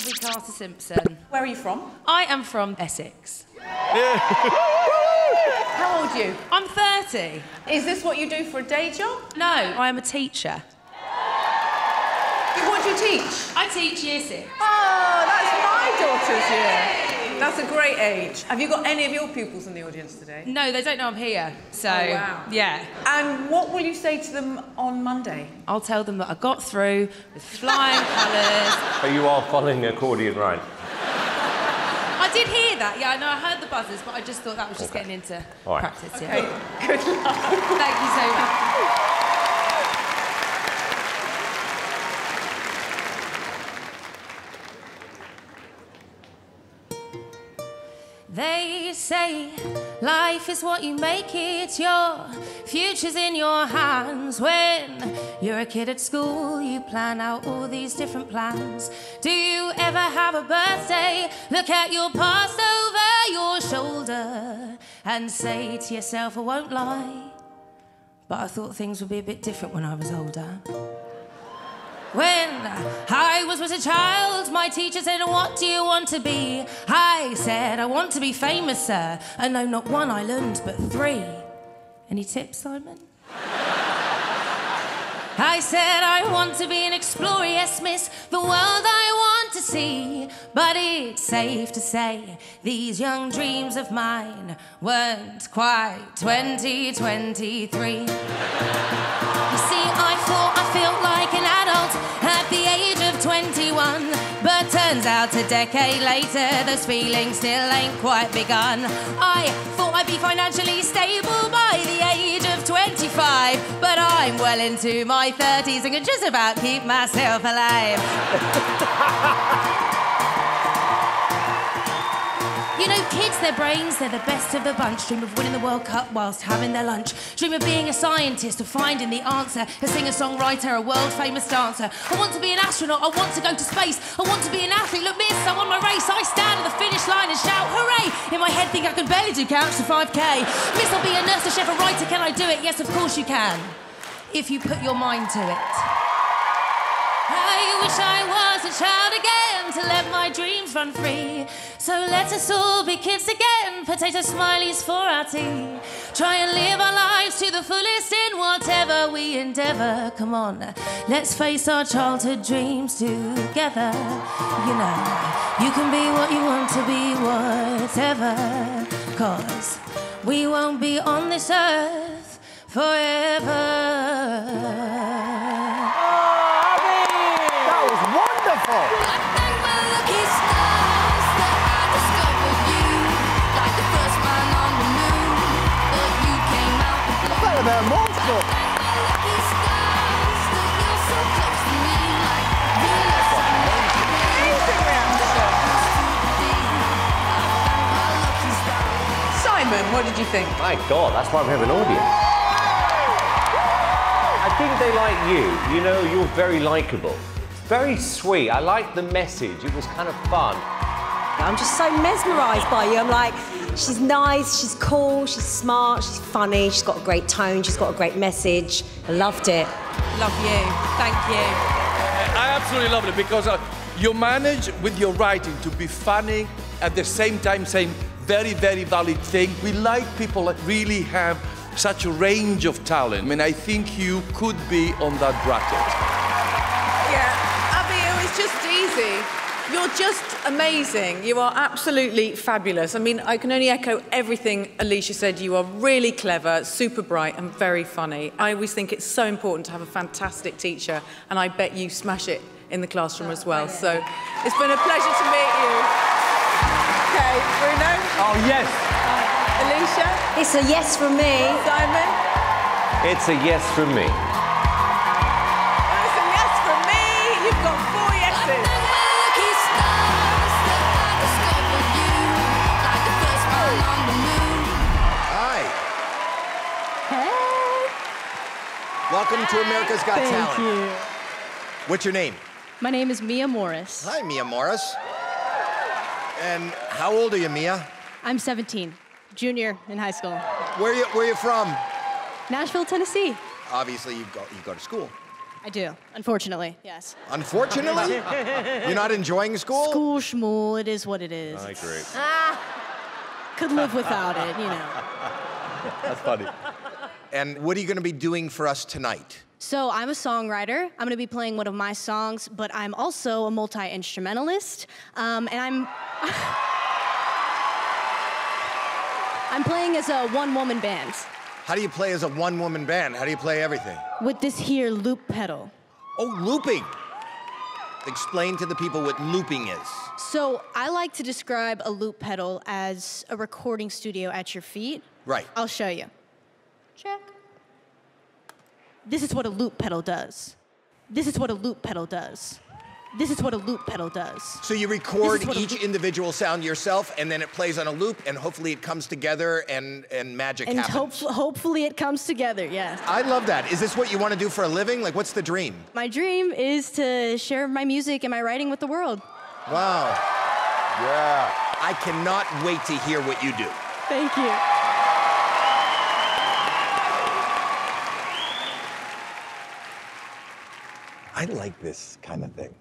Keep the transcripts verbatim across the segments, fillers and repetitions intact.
Every cast is Simpson. Where are you from? I am from Essex. Yeah. How old are you? I'm thirty. Is this what you do for a day job? No, I am a teacher. What do you teach? I teach year six. Oh, that's my daughter's year. That's a great age. Have you got any of your pupils in the audience today? No, they don't know I'm here, so... Oh, wow. Yeah. And what will you say to them on Monday? I'll tell them that I got through with flying colours. So you are following the accordion right? I did hear that, yeah, I know, I heard the buzzers, but I just thought that was just okay. getting into right. practice, okay. yeah. Good luck. Thank you so much. They say life is what you make it, your future's in your hands. When you're a kid at school, you plan out all these different plans. Do you ever have a birthday? Look at your past over your shoulder and say to yourself, I won't lie, but I thought things would be a bit different when I was older. When I was, was a child, my teacher said, what do you want to be? I said, I want to be famous, sir. And no, not one I learned, but three. Any tips, Simon? I said, I want to be an explorer, yes, miss, the world I want to see. But it's safe to say these young dreams of mine weren't quite twenty twenty-three. You see, I thought I felt like an adult at the age of twenty-one, but turns out a decade later those feelings still ain't quite begun. I thought I'd be financially stable by the age of twenty-five, but I'm well into my thirties and can just about keep myself alive. You know, kids, their brains, they're the best of the bunch. Dream of winning the World Cup whilst having their lunch. Dream of being a scientist, of finding the answer. A singer-songwriter, a world-famous dancer. I want to be an astronaut, I want to go to space. I want to be an athlete, look miss, I won my race. I stand at the finish line and shout, hooray! In my head think I can barely do couch to five K. Miss, I'll be a nurse, a chef, a writer, can I do it? Yes, of course you can, if you put your mind to it. I wish I was a child again to let my dreams run free. So let us all be kids again, potato smileys for our tea. Try and live our lives to the fullest in whatever we endeavour. Come on, let's face our childhood dreams together. You know, you can be what you want to be, whatever. 'Cause we won't be on this earth forever. Wonderful! They're monster. Simon, what did you think? My God, that's why we have an audience. I think they like you. You know, you're very likeable. Very sweet. I like the message. It was kind of fun. I'm just so mesmerised by you. I'm like, she's nice, she's cool, she's smart, she's funny, she's got a great tone, she's got a great message. I loved it. Love you. Thank you. I absolutely loved it because uh, you manage with your writing to be funny at the same time saying very, very valid thing. We like people that really have such a range of talent. I mean, I think you could be on that bracket. Yeah, Abby, it was just easy. You're just amazing. You are absolutely fabulous. I mean, I can only echo everything Alicia said. You are really clever, super bright, and very funny. I always think it's so important to have a fantastic teacher, and I bet you smash it in the classroom as well. So it's been a pleasure to meet you. Okay, Bruno? Oh, yes. Uh, Alicia? It's a yes from me. Simon? It's a yes from me. It's a yes from me. You've got four yeses. Welcome to America's Got Thank Talent. you. What's your name? My name is Mia Morris. Hi, Mia Morris. And how old are you, Mia? I'm seventeen, junior in high school. Where are you, where are you from? Nashville, Tennessee. Obviously, you go, you go to school. I do, unfortunately, yes. Unfortunately? You're not enjoying school? School schmool, it is what it is. I agree. Ah, could live without it, you know. That's funny. And what are you going to be doing for us tonight? So I'm a songwriter. I'm going to be playing one of my songs, but I'm also a multi-instrumentalist, um, and I'm I'm playing as a one-woman band. How do you play as a one-woman band? How do you play everything? With this here loop pedal. Oh, looping. Explain to the people what looping is. So I like to describe a loop pedal as a recording studio at your feet. Right. I'll show you. Check. This is what a loop pedal does. This is what a loop pedal does. This is what a loop pedal does. So you record each loop... individual sound yourself, and then it plays on a loop, and hopefully it comes together, and, and magic and happens. And hope, hopefully it comes together, yes. I love that. Is this what you want to do for a living? Like, what's the dream? My dream is to share my music and my writing with the world. Wow. Yeah. I cannot wait to hear what you do. Thank you. I like this kind of thing.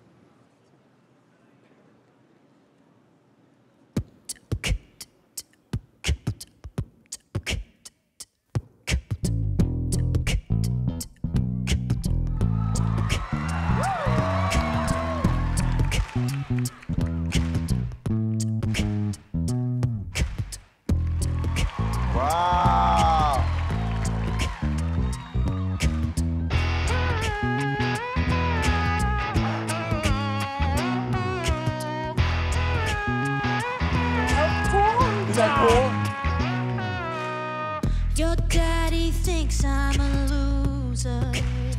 Your daddy thinks I'm a loser.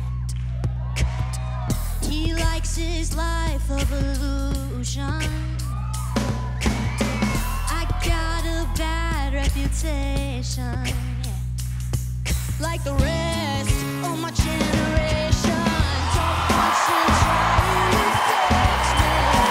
He likes his life of illusion. I got a bad reputation, like the rest of my generation. Don't want to try to fix me.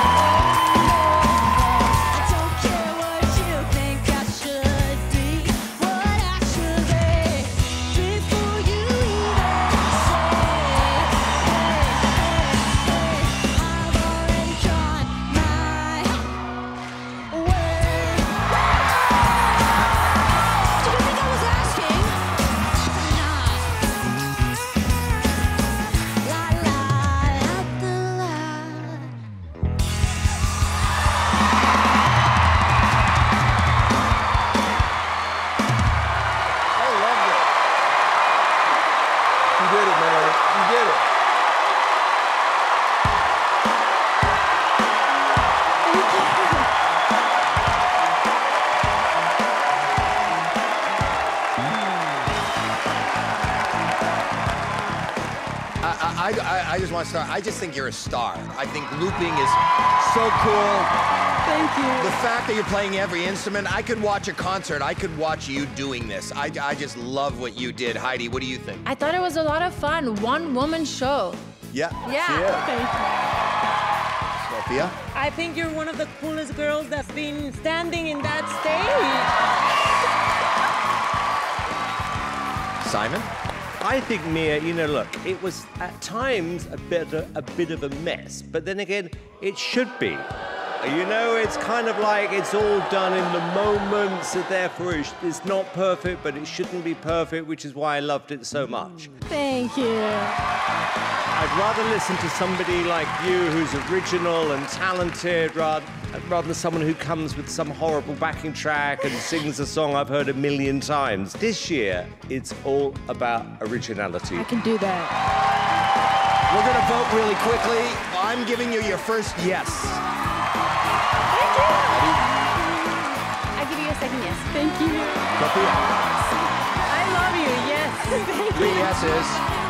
I don't care what you think I should be, what I should be, before you even say, hey, hey, hey, I've already gone my way. Did you think I was asking? Nah. La la la la la. I love it. You did it, man. You did it. I, I, I, I just want to start. I just think you're a star. I think looping is so cool. Thank you. The fact that you're playing every instrument, I could watch a concert. I could watch you doing this. I, I just love what you did. Heidi, what do you think? I thought it was a lot of fun. One woman show. Yeah. Yeah. Thank you. Sophia? I think you're one of the coolest girls that's been standing in that stage. Simon? I think, Mia, you know, look, it was at times a bit, a, a bit of a mess, but then again, it should be. You know, it's kind of like it's all done in the moment, so therefore it's, it's not perfect, but it shouldn't be perfect, which is why I loved it so much. Thank you. I'd rather listen to somebody like you who's original and talented rather, rather than someone who comes with some horrible backing track and sings a song I've heard a million times. This year, it's all about originality. I can do that. We're going to vote really quickly. I'm giving you your first yes. Thank you. I give you a second yes. Thank you. Sophia? I love you, yes. Three yeses.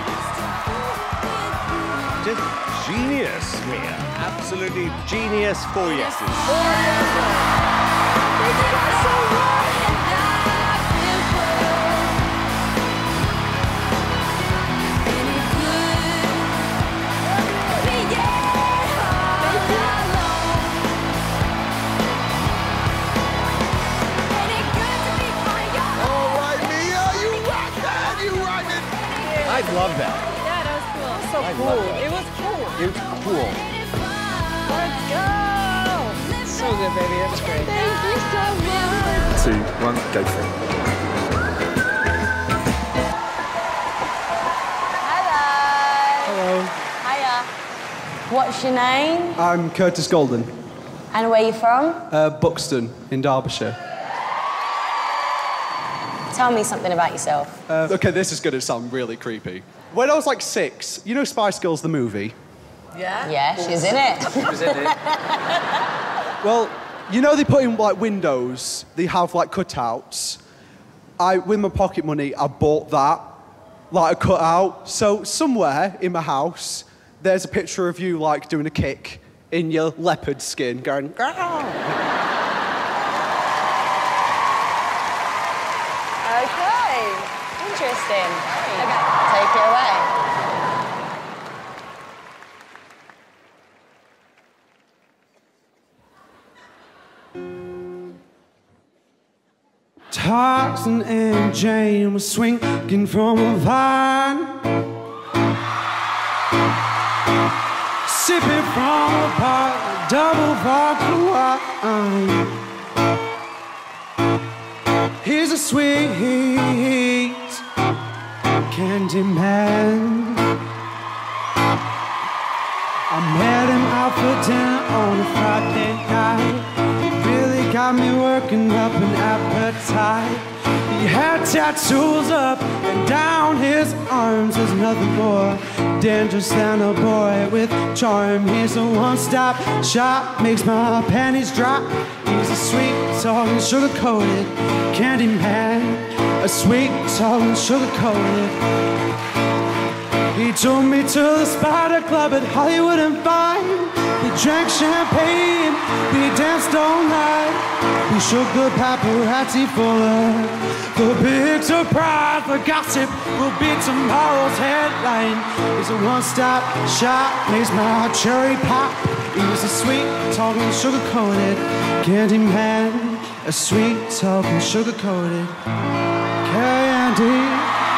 Just genius, Mia. Absolutely genius. Four yeses. Thank you guys so much. All right, Mia, you rock that. You rock it. I love that. Yeah, that was cool. So I cool. love pool. Let's go! So good, baby. That was great. Thank you so much. Two, one, go for it. Hello. Hiya. What's your name? I'm Curtis Golden. And where are you from? Uh, Buxton in Derbyshire. Tell me something about yourself. Uh, okay, this is going to sound really creepy. When I was like six, you know Spice Girls, the movie? Yeah? Yeah, she's in it. She was in it. Well, you know they put in like windows, they have like cutouts. I, with my pocket money, I bought that, like a cutout. So somewhere in my house, there's a picture of you like doing a kick in your leopard skin, going, "Grrr." Okay, interesting. Okay, take it away. Tarzan and Jane were swinging from a vine, sipping from a pot, double vodka wine. Here's a sweet candy man. I met him out for dinner on a Friday night. He really got me working up an appetite. He had tattoos up and down his arms. There's nothing more dangerous than a boy with charm. He's a one-stop shop, makes my panties drop. He's a sweet-talking, sugar-coated candy man. A sweet-talking, sugar-coated. He took me to the Spider Club at Hollywood and Vine. We drank champagne, we danced all night. We shook the paparazzi fuller. The big surprise, the gossip will be tomorrow's headline. He's a one-stop shop, makes my cherry pop. He's a sweet-talking, sugar-coated candy man. A sweet-talking, sugar-coated candy.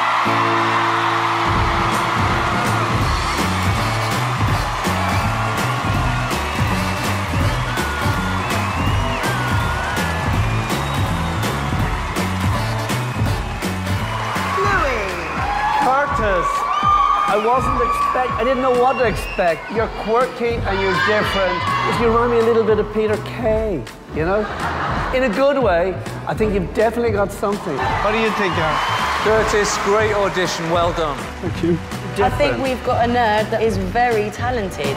I wasn't expect. I didn't know what to expect. You're quirky and you're different. You remind me a little bit of Peter Kay, you know? In a good way. I think you've definitely got something. What do you think, Aaron? Curtis, great audition. Well done. Thank you. Different. I think we've got a nerd that is very talented.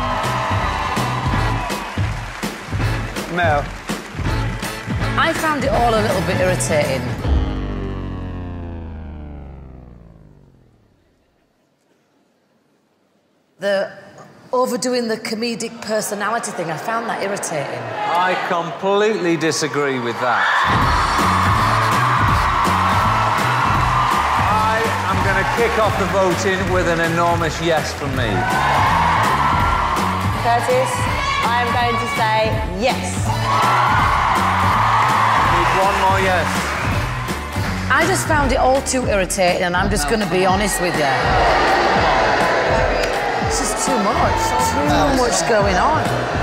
Mel. I found it all a little bit irritating. The overdoing the comedic personality thing, I found that irritating. I completely disagree with that. I am going to kick off the voting with an enormous yes from me. Curtis, I am going to say yes. Need one more yes. I just found it all too irritating, and I'm just going to be honest with you. It's just too much, too much going on.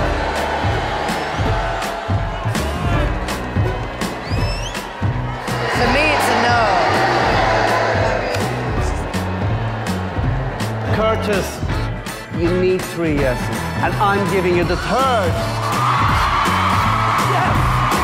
For me, it's a no. Curtis, you need three yeses, and I'm giving you the third. Yes.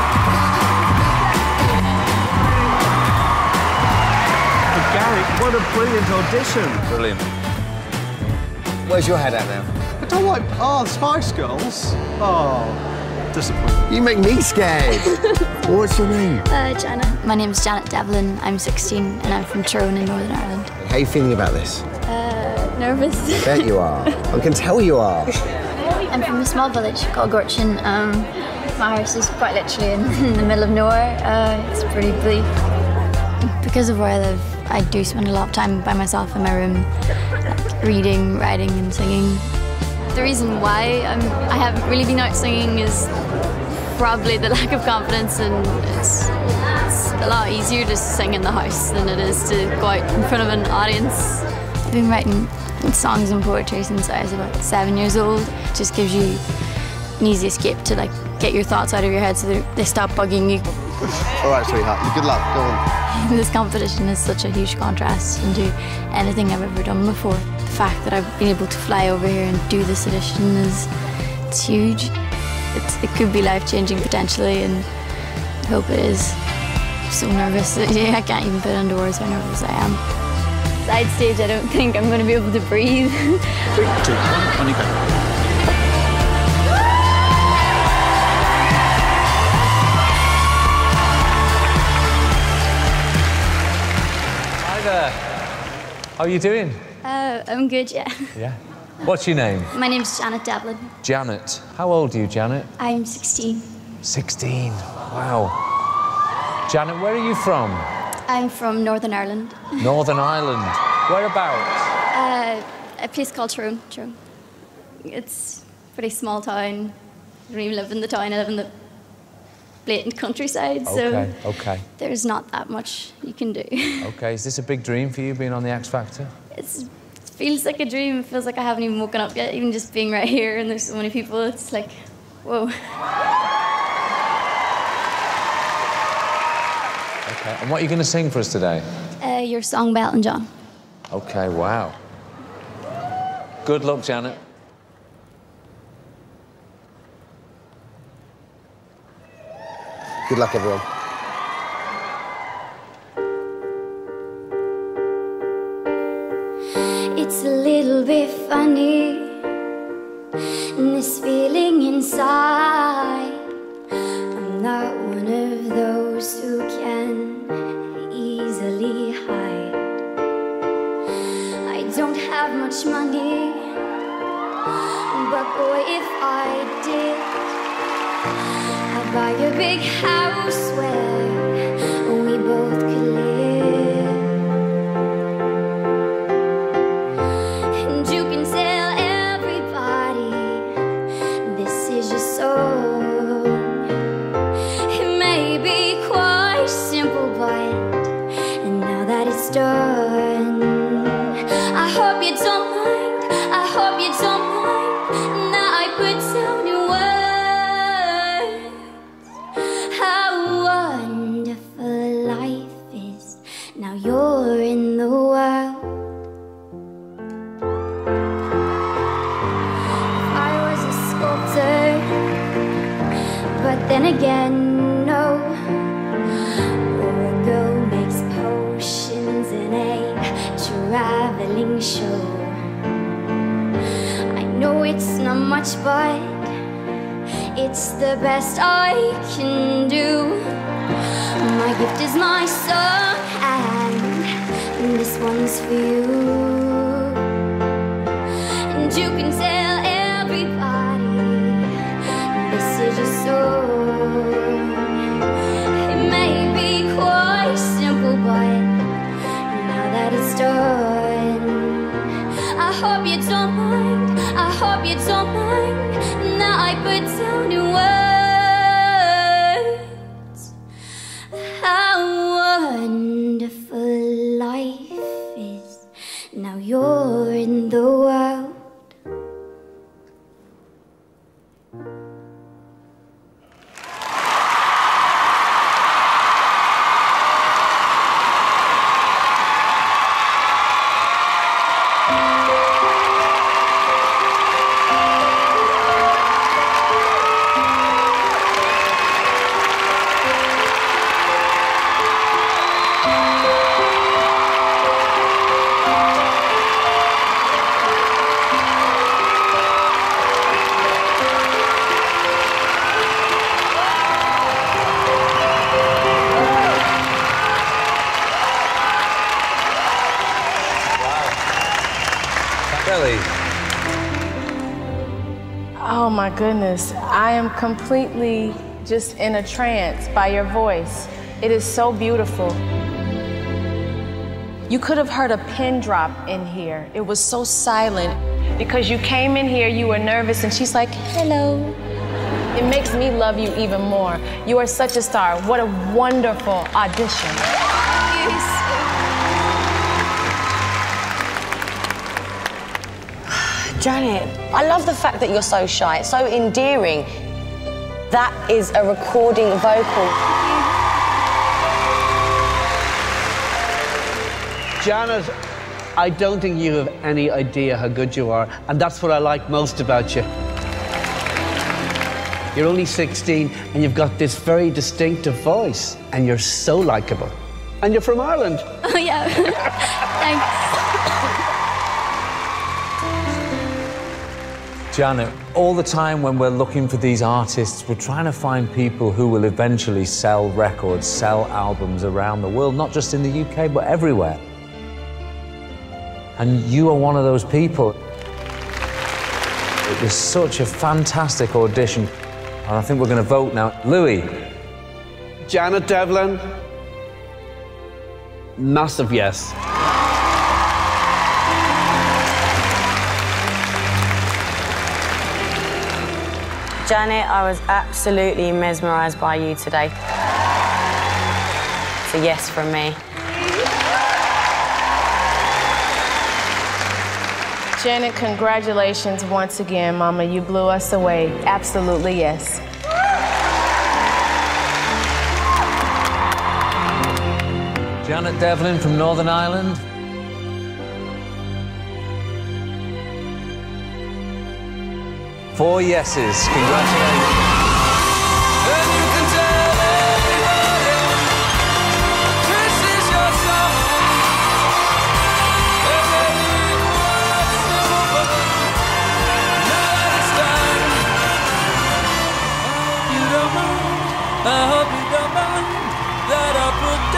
Gary, what a brilliant audition. Brilliant. Where's your head at now? I don't like, oh, Spice Girls. Oh, disappointing. You make me scared. What's your name? Uh, Janet. My name's Janet Devlin. I'm sixteen and I'm from Tyrone in Northern Ireland. How are you feeling about this? Uh, nervous. I bet you are. I can tell you are. I'm from a small village called Gorchin. Um, my house is quite literally in, in the middle of nowhere. Uh, it's pretty bleak. Because of where I live, I do spend a lot of time by myself in my room, like reading, writing, and singing. The reason why I'm, I haven't really been out singing is probably the lack of confidence, and it's, it's a lot easier to sing in the house than it is to go out in front of an audience. I've been writing songs and poetry since I was about seven years old. It just gives you an easy escape to like get your thoughts out of your head so that they stop bugging you. All right, sweetheart, good luck, go on. This competition is such a huge contrast into anything I've ever done before. The fact that I've been able to fly over here and do this edition is it's huge. It's, it could be life-changing potentially, and I hope it is. I'm so nervous. Yeah, I can't even put it into words how nervous I am. Side stage, I don't think I'm going to be able to breathe. Three, two, one, on you go. How are you doing? Uh, I'm good, yeah. Yeah. What's your name? My name's Janet Devlin. Janet. How old are you, Janet? I'm sixteen. sixteen. Wow. Janet, where are you from? I'm from Northern Ireland. Northern Ireland. Whereabouts? Uh, a place called Tyrone. Tyrone. It's a pretty small town. I don't even live in the town. I live in the blatant countryside, so okay, okay. there's not that much you can do. Okay, is this a big dream for you, being on the X Factor? It's, it feels like a dream. It feels like I haven't even woken up yet, even just being right here and there's so many people. It's like, whoa. Okay, and what are you going to sing for us today? Uh, your song by Elton John. Okay, wow. Good luck, Janet. Good luck, everyone. It's a little bit funny, this feeling inside. I'm not one of those who can easily hide. I don't have much money, but boy, if I did, I'd buy a big house where we both could live. And you can tell everybody this is your song. It may be quite simple, but and now that it's done, I hope you don't mind, I hope you don't mind. Now I put down your words. You're in the world. I was a sculptor, but then again, no. Or a girl makes potions in a traveling show. I know it's not much, but it's the best I can do. My gift is my song, and this one's for you. And you can tell everybody this is your song. It may be quite simple, but now that it's done, I hope you don't mind, I hope you don't mind. Now I put down your words. How wonderful life is. Now you're in the world. Oh my goodness, I am completely just in a trance by your voice. It is so beautiful. You could have heard a pin drop in here. It was so silent because you came in here, you were nervous, and she's like, hello. It makes me love you even more. You are such a star. What a wonderful audition. Janet, I love the fact that you're so shy, so endearing. That is a recording vocal. Janet, I don't think you have any idea how good you are, and that's what I like most about you. You're only sixteen, and you've got this very distinctive voice, and you're so likeable. And you're from Ireland. Oh, yeah. Thanks. Janet, all the time when we're looking for these artists, we're trying to find people who will eventually sell records, sell albums around the world, not just in the U K, but everywhere. And you are one of those people. It was such a fantastic audition. And I think we're going to vote now. Louis. Janet Devlin. Massive yes. Janet, I was absolutely mesmerised by you today. It's a yes from me. Janet, congratulations once again, Mama. You blew us away. Absolutely yes. Janet Devlin from Northern Ireland. Four yeses. Congratulations. I hope you don't mind that I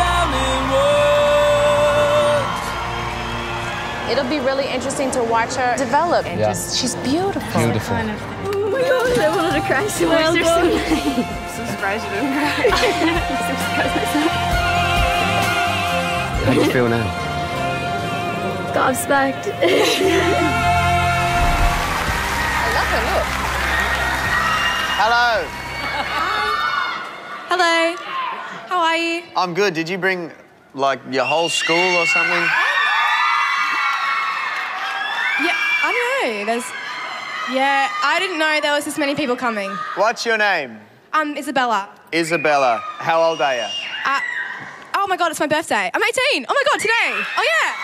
put down in words. It'll be really interesting to watch her develop. And Yeah. just, she's beautiful. Beautiful. Oh my God, I wanted to cry so much. Well They're so done. nice. I'm so surprised you didn't cry. I'm so surprised myself. How do you feel now? Gobsmacked. I love her look. Hello. Hello. How are you? I'm good. Did you bring, like, your whole school or something? Yeah, I don't know. There's... Yeah, I didn't know there was this many people coming. What's your name? Um, Isabella. Isabella. How old are you? Uh, oh my God, it's my birthday. I'm eighteen. Oh my God, today. Oh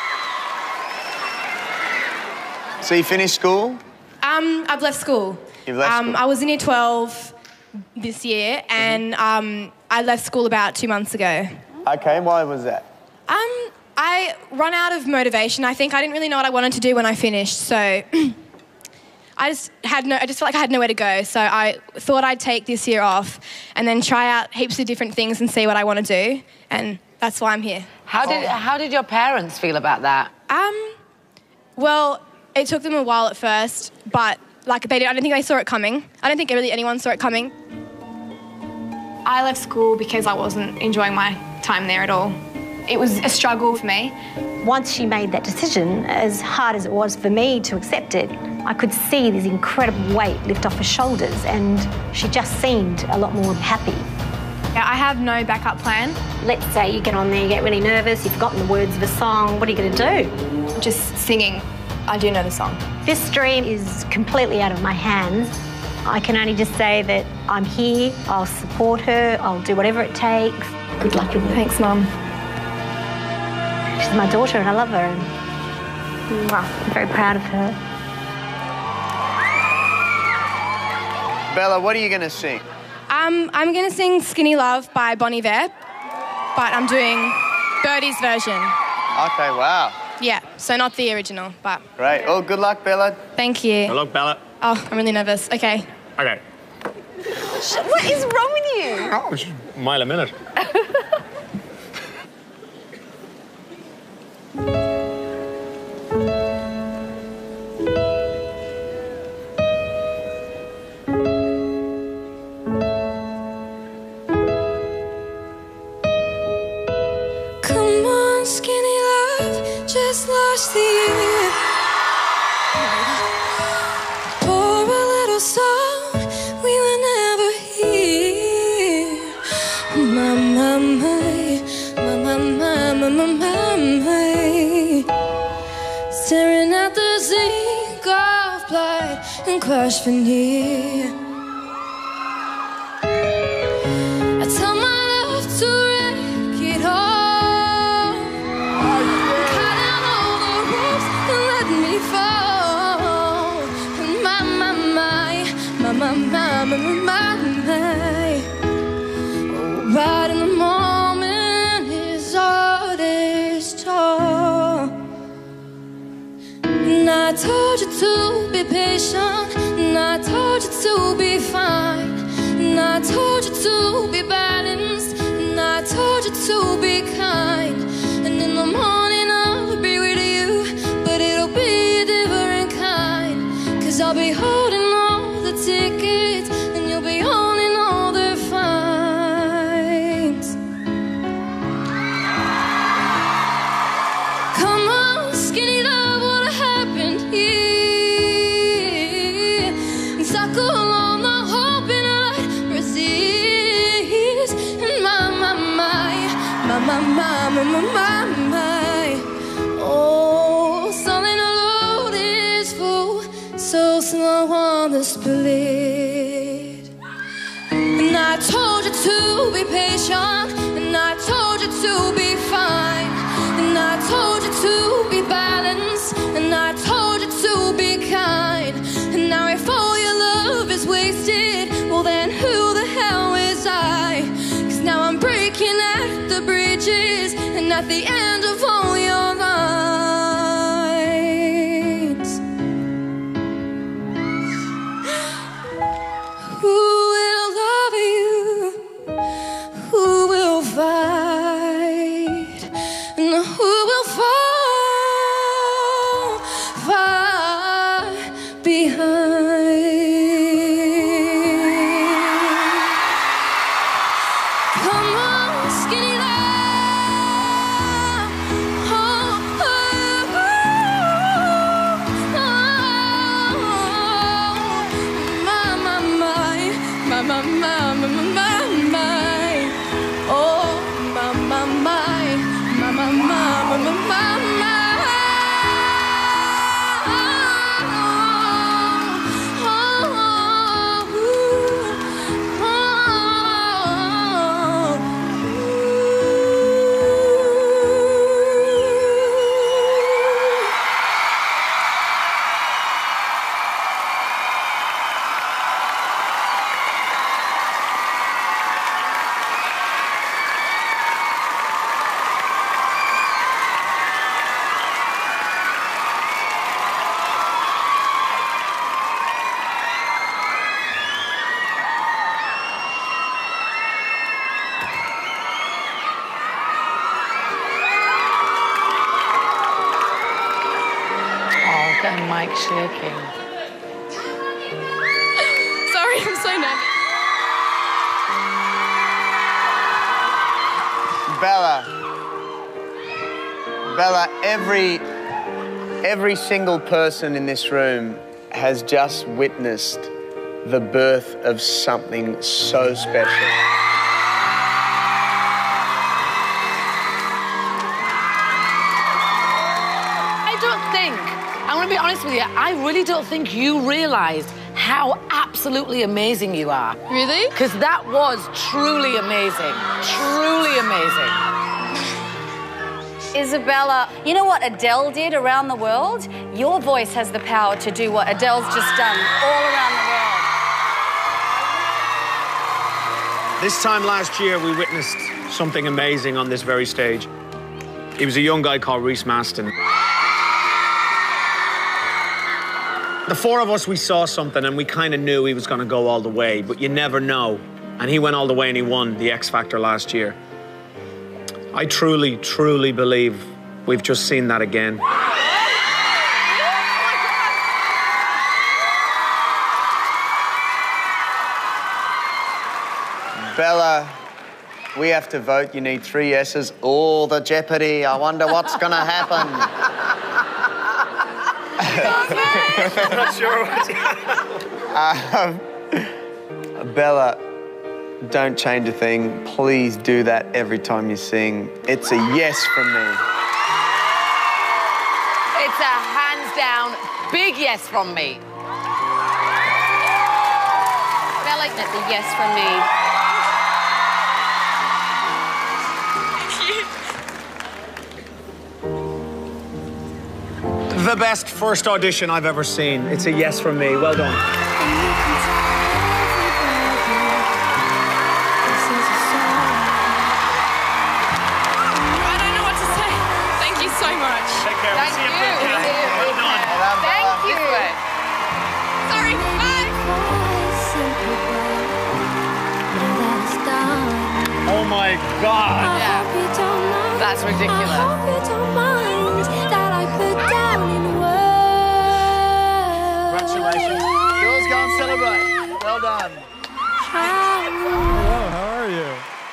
yeah. So you finished school? Um, I've left school. You've left um, school? I was in year twelve this year, and um, I left school about two months ago. Okay, why was that? Um, I run out of motivation. I think I didn't really know what I wanted to do when I finished, so I just had no. I just felt like I had nowhere to go. So I thought I'd take this year off and then try out heaps of different things and see what I want to do, and that's why I'm here. How did how did your parents feel about that? Um, well, it took them a while at first, but like they did, I don't think they saw it coming. I don't think really anyone saw it coming. I left school because I wasn't enjoying my time there at all. It was a struggle for me. Once she made that decision, as hard as it was for me to accept it, I could see this incredible weight lift off her shoulders, and she just seemed a lot more happy. Yeah, I have no backup plan. Let's say you get on there, you get really nervous, you've forgotten the words of a song, what are you going to do? Just singing. I do know the song. This dream is completely out of my hands. I can only just say that I'm here, I'll support her, I'll do whatever it takes. Good luck with it. Thanks, Mum. She's my daughter and I love her, and I'm very proud of her. Bella, what are you going to sing? Um, I'm going to sing Skinny Love by Bon Iver, but I'm doing Birdie's version. Okay, wow. Yeah, so not the original, but... Great. Oh, good luck, Bella. Thank you. Good luck, Bella. Oh, I'm really nervous. Okay. Okay. What is wrong with you? Oh, it's a mile a minute. Come on, skinny love, just lost the year. Pour a little song we were never here. My, my, crash veneer. I tell my love to wreck it all. Cut down all the ropes and let me fall. And my, my, my, my, my, my, my, my, my. Oh, right in the moment his heart is tall. And I told you to be patient, and I told you to be fine, and I told you to be balanced, and I told you to be kind. And in the morning I'll be with you, but it'll be a different kind. Cause I'll be holding all the tickets, and you'll be owning all the fines. Come on, skinny love, what happened here? And suckle on the hope and I'd resist. And my, my, my, my, my, my, my, my, my, my. Oh, something to load is full, so slow on the split. And I told you to be patient, and I told you to be fine, and I told you to be balanced, and I told you to be kind. And now if all your love is wasted, well then who the hell is I? Cause now I'm breaking at the bridges, and at the end of all your lines. Who will love you? Who will fight? And who will fall far behind? Come on, skinny love. Oh, oh, oh, oh. My, my, my, my, my, my, my, my, my. Oh, my, my, my, my, my, my, my, my, my. Oh, that mic shaking. Sorry, I'm so nervous. Bella, Bella, every, every single person in this room has just witnessed the birth of something so special. I don't think, I'm going to be honest with you, I really don't think you realised how absolutely amazing you are. Really? Because that was truly amazing. Truly amazing. Isabella, you know what Adele did around the world? Your voice has the power to do what Adele's just done all around the world. This time last year, we witnessed something amazing on this very stage. He was a young guy called Rhys Maston. The four of us, we saw something and we kind of knew he was going to go all the way, but you never know. And he went all the way and he won the X Factor last year. I truly, truly believe we've just seen that again. Bella, we have to vote. You need three yeses. Oh, the jeopardy. I wonder what's going to happen. I'm not sure what's um, Bella, don't change a thing. Please do that every time you sing. It's a yes from me. It's a hands down big yes from me. definite yes from me. The best first audition I've ever seen. It's a yes from me. Well done. Take care. Thank you. Well done. Thank you. Sorry. Bye. Oh my God. Yeah. That's ridiculous. Congratulations. Girls, go and celebrate. Well done. Hello, how are you?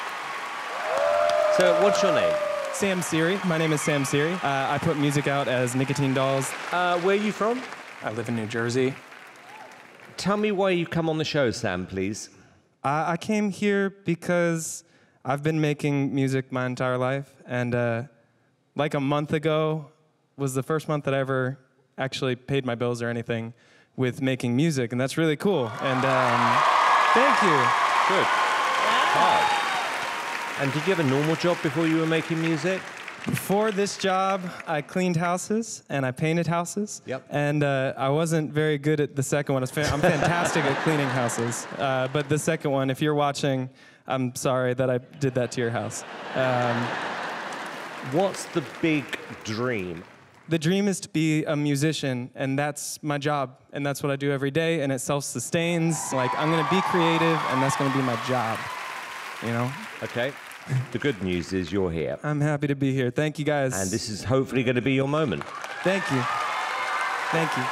So, what's your name? Sam Siri. My name is Sam Siri. Uh, I put music out as Nicotine Dolls. Uh, where are you from? I live in New Jersey. Tell me why you come on the show, Sam, please. Uh, I came here because I've been making music my entire life, and uh, like a month ago was the first month that I ever actually paid my bills or anything with making music, and that's really cool. And um, thank you. Good. Wow. And did you have a normal job before you were making music? Before this job, I cleaned houses and I painted houses. Yep. And uh, I wasn't very good at the second one. I'm fantastic at cleaning houses. Uh, but the second one, if you're watching, I'm sorry that I did that to your house. Um, What's the big dream? The dream is to be a musician, and that's my job, and that's what I do every day, and it self-sustains. Like, I'm gonna be creative, and that's gonna be my job, you know? Okay. The good news is you're here. I'm happy to be here. Thank you, guys. And this is hopefully going to be your moment. Thank you. Thank you.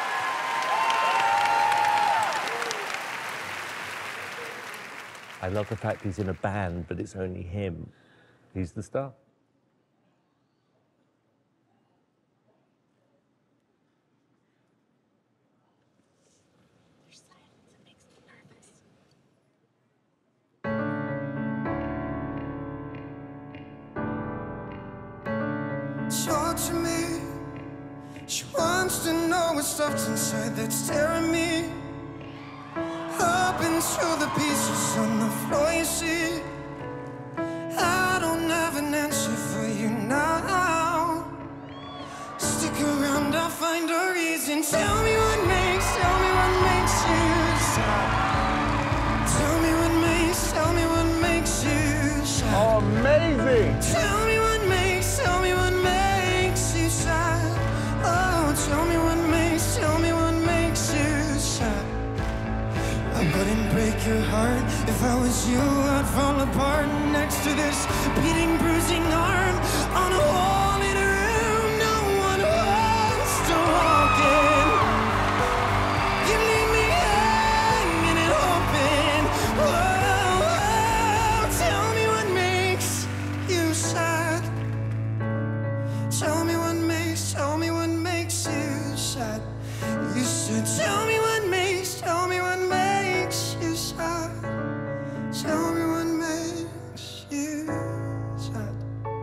I love the fact he's in a band, but it's only him. He's the star. To me, she wants to know what's stuffed inside that's tearing me up into the pieces on the floor. You see, I don't have an answer for you now. Stick around, I'll find a reason. Tell me what makes, tell me what makes you stop. Tell me what makes, tell me what makes you stop. Oh, amazing! Tell me what makes, tell me what makes. Oh, tell me what makes, tell me what makes you sad. I wouldn't break your heart. If I was you, I'd fall apart next to this beating, bruising arm on a wall in a room no one wants to walk in. You leave me hanging and hoping. Whoa, whoa, tell me what makes you sad. Tell me what makes, tell me what makes you sad. You said, tell me what makes, tell me what makes you sad. Tell me what makes you sad.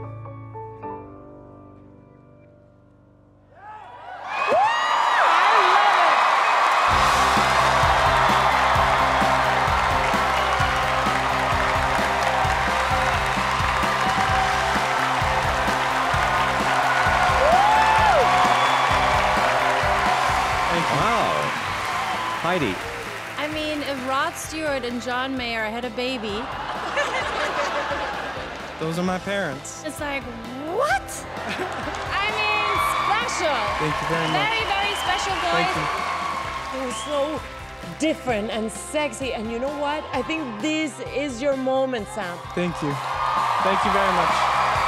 Heidi. I mean, if Rod Stewart and John Mayer had a baby, Those are my parents. it's like, what? I mean, special. Thank you very much. Very, very special boys. Thank you. It was so different and sexy, and you know what? I think this is your moment, Sam. Thank you. Thank you very much.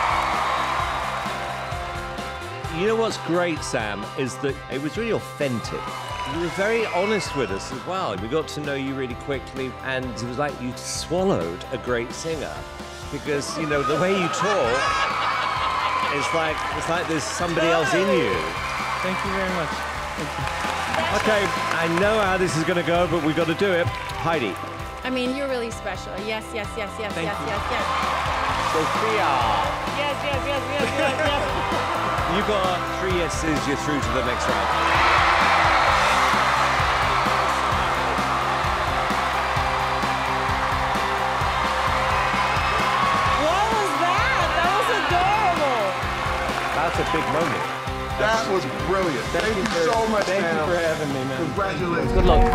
You know what's great, Sam, is that it was really authentic. You were very honest with us as well. We got to know you really quickly, and it was like you swallowed a great singer. Because, you know, the way you talk, it's like, it's like there's somebody else in you. Thank you very much. Thank you. Okay, I know how this is going to go, but we've got to do it. Heidi. I mean, you're really special. Yes, yes, yes, yes, Thank yes, you. yes, yes. Sophia. Yes, yes, yes, yes, yes, yes. You got three yeses, you're through to the next round. a big moment. That was brilliant. Thank, thank you for, so much, Thank man. you for having me, man. Congratulations. Good luck.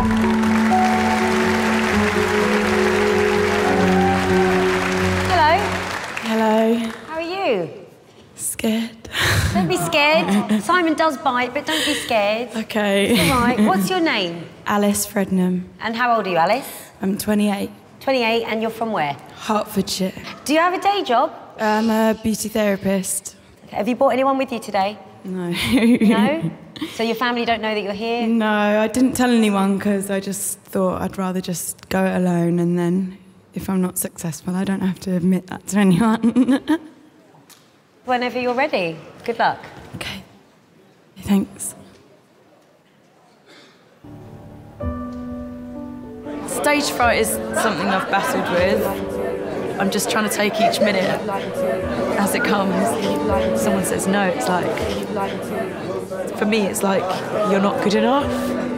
Hello. Hello. How are you? Scared. Don't be scared. Simon does bite, but don't be scared. Okay. It's all right. What's your name? Alice Fredenham. And how old are you, Alice? I'm twenty-eight. twenty-eight, and you're from where? Hertfordshire. Do you have a day job? I'm a beauty therapist. Okay. Have you brought anyone with you today? No. No? So your family don't know that you're here? No, I didn't tell anyone because I just thought I'd rather just go it alone, and then if I'm not successful, I don't have to admit that to anyone. Whenever you're ready. Good luck. Okay. Thanks. Stage fright is something I've battled with. I'm just trying to take each minute as it comes. If someone says no, it's like, for me, it's like, you're not good enough.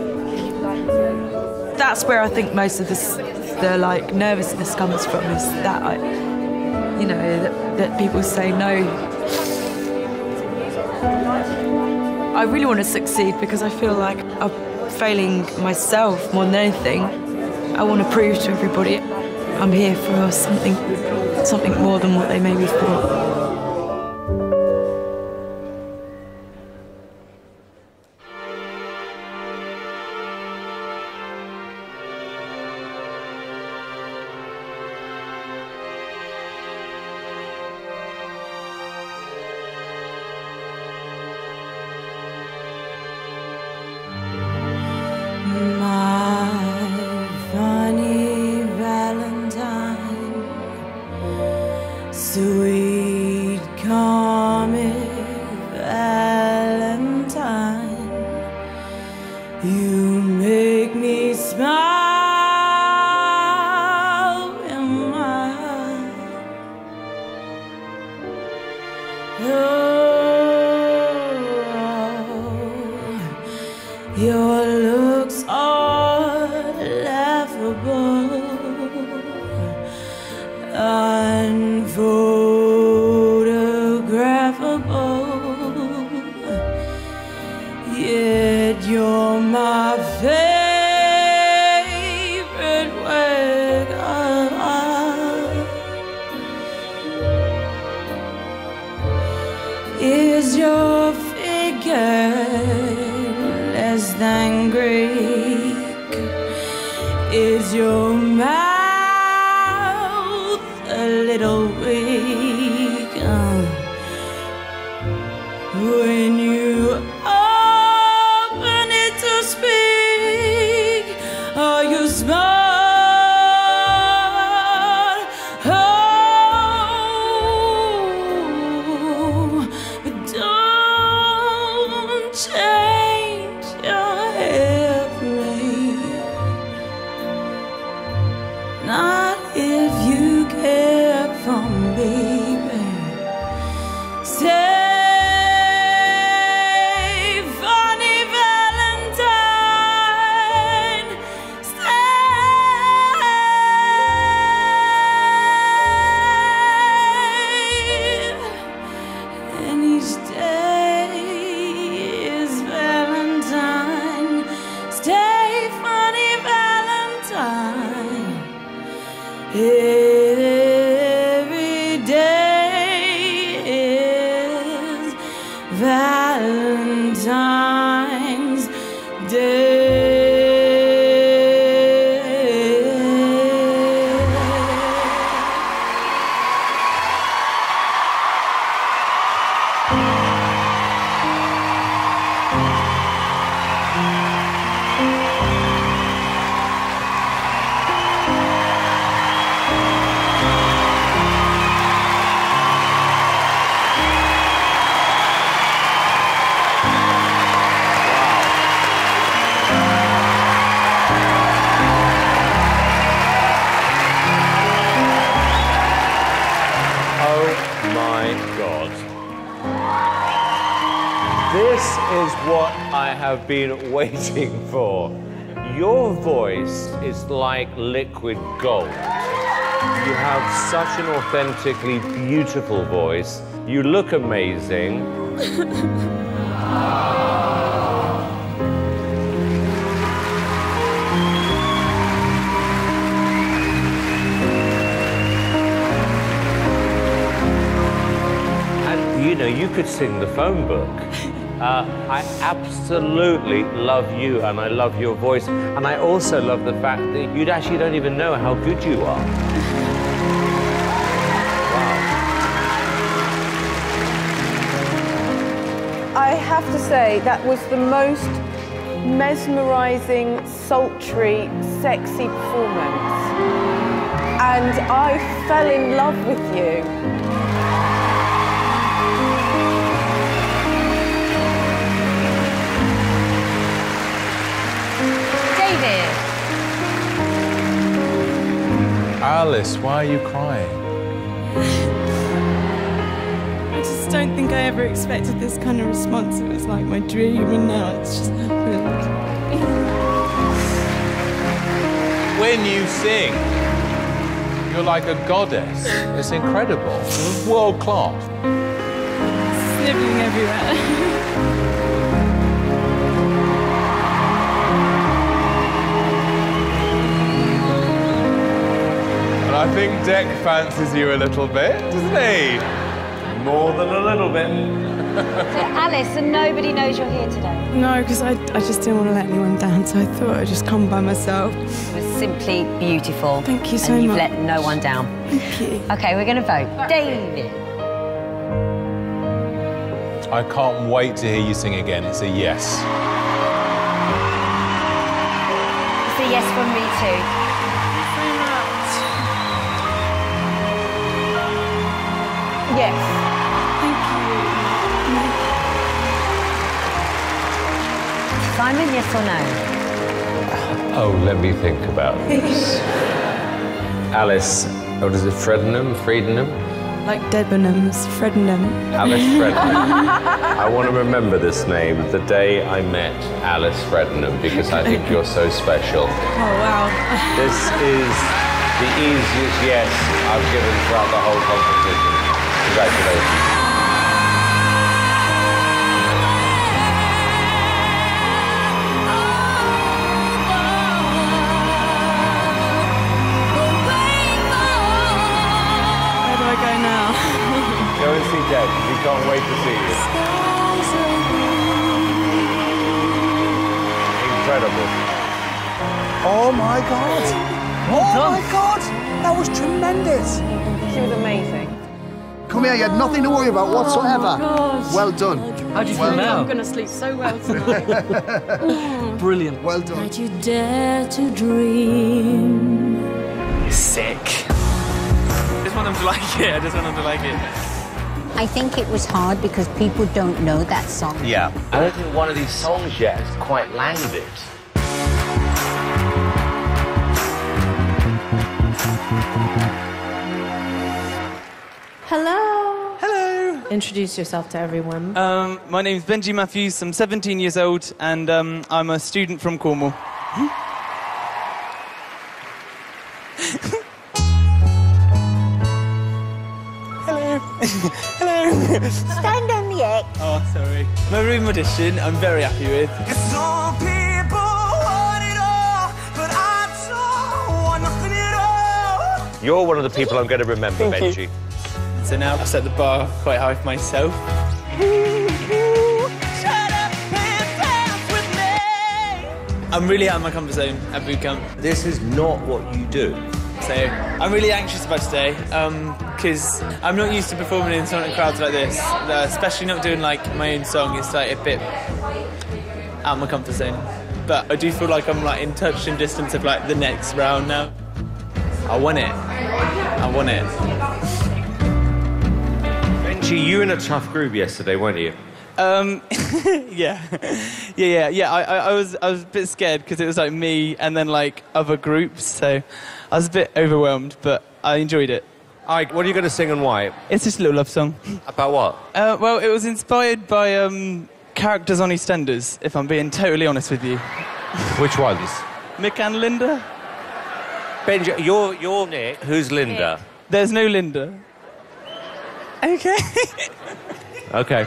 That's where I think most of this, the like nervousness comes from, is that I, you know, that, that people say no. I really want to succeed because I feel like I'm failing myself more than anything. I want to prove to everybody I'm here for something, something more than what they maybe thought. Sweet comic Valentine, you make me smile in my heart. Oh, your looks are laughable. Unphotographable, yet you're my favorite work of art. Is your figure less than Greek? Is your mouth a little weak? Uh, when you open it to speak, are you smart? Oh, but don't change your hair for me. Not if you care for me, babe. Stay, funny Valentine. Stay, and each day is Valentine. Stay, funny Valentine. Every day is Valentine's Day. This is what I have been waiting for. Your voice is like liquid gold. You have such an authentically beautiful voice. You look amazing. And you know, you could sing the phone book. Uh, I absolutely love you, and I love your voice, and I also love the fact that you actually don't even know how good you are. I have to say, that was the most mesmerising, sultry, sexy performance. And I fell in love with you. David. Alice, why are you crying? I just don't think I ever expected this kind of response. It was like my dream, and now it's just happened. When you sing, you're like a goddess. It's incredible. You're world class. Snivelling everywhere. And I think Dec fancies you a little bit, doesn't he? More than a little bit. So, Alice, and nobody knows you're here today. No, because I, I just didn't want to let anyone down, so I thought I'd just come by myself. It was simply beautiful. Thank you so and you've much. let no one down. Thank you. OK, we're going to vote. David. I can't wait to hear you sing again. It's a yes. It's a yes from me too. Yes. Thank you. Simon, yes or no? Oh, let me think about this. Alice, what is it, Fredenham? Fredenham? Like Debenhams, Fredenham. Alice Fredenham. I want to remember this name, the day I met Alice Fredenham, because I think you're so special. Oh, wow. This is the easiest yes I've given throughout the whole competition. Congratulations. Where do I go now? Go and see Dec. He can't wait to see you. Incredible. Oh my God! Oh my God! That was tremendous. She was amazing. Come here, you had nothing to worry about whatsoever. Oh Well done. How do you well feel now? done. I'm going to sleep so well tonight. Brilliant. Well done. That you dare to dream. Sick. I just want them to like it. I just want them to like it. I think it was hard because people don't know that song. Yeah. I don't think one of these songs yet has quite landed. Hello. Hello. Introduce yourself to everyone. Um, my name's Benji Matthews. I'm seventeen years old, and um, I'm a student from Cornwall. Hello. Hello. Stand on the X. Oh, sorry. My room audition, I'm very happy with. Some people want it all, but I don't want nothing at all. You're one of the people I'm going to remember, Thank Benji. you. So now I've set the bar quite high for myself. I'm really out of my comfort zone at boot camp. This is not what you do. So I'm really anxious about today because um, I'm not used to performing in front of crowds like this, uh, especially not doing like my own song. It's like a bit out of my comfort zone. But I do feel like I'm like in touch and distance of like the next round now. I want it. I want it. Benji, you were in a tough group yesterday, weren't you? Um, yeah, yeah, yeah, yeah. I, I, I was, I was a bit scared because it was like me and then like other groups, so I was a bit overwhelmed, but I enjoyed it. All right, what are you going to sing and why? It's just a little love song. About what? Uh, well, it was inspired by um, characters on EastEnders, if I'm being totally honest with you. Which ones? Mick and Linda. Benji, you're, you're Nick. Who's Linda? There's no Linda. Okay. Okay.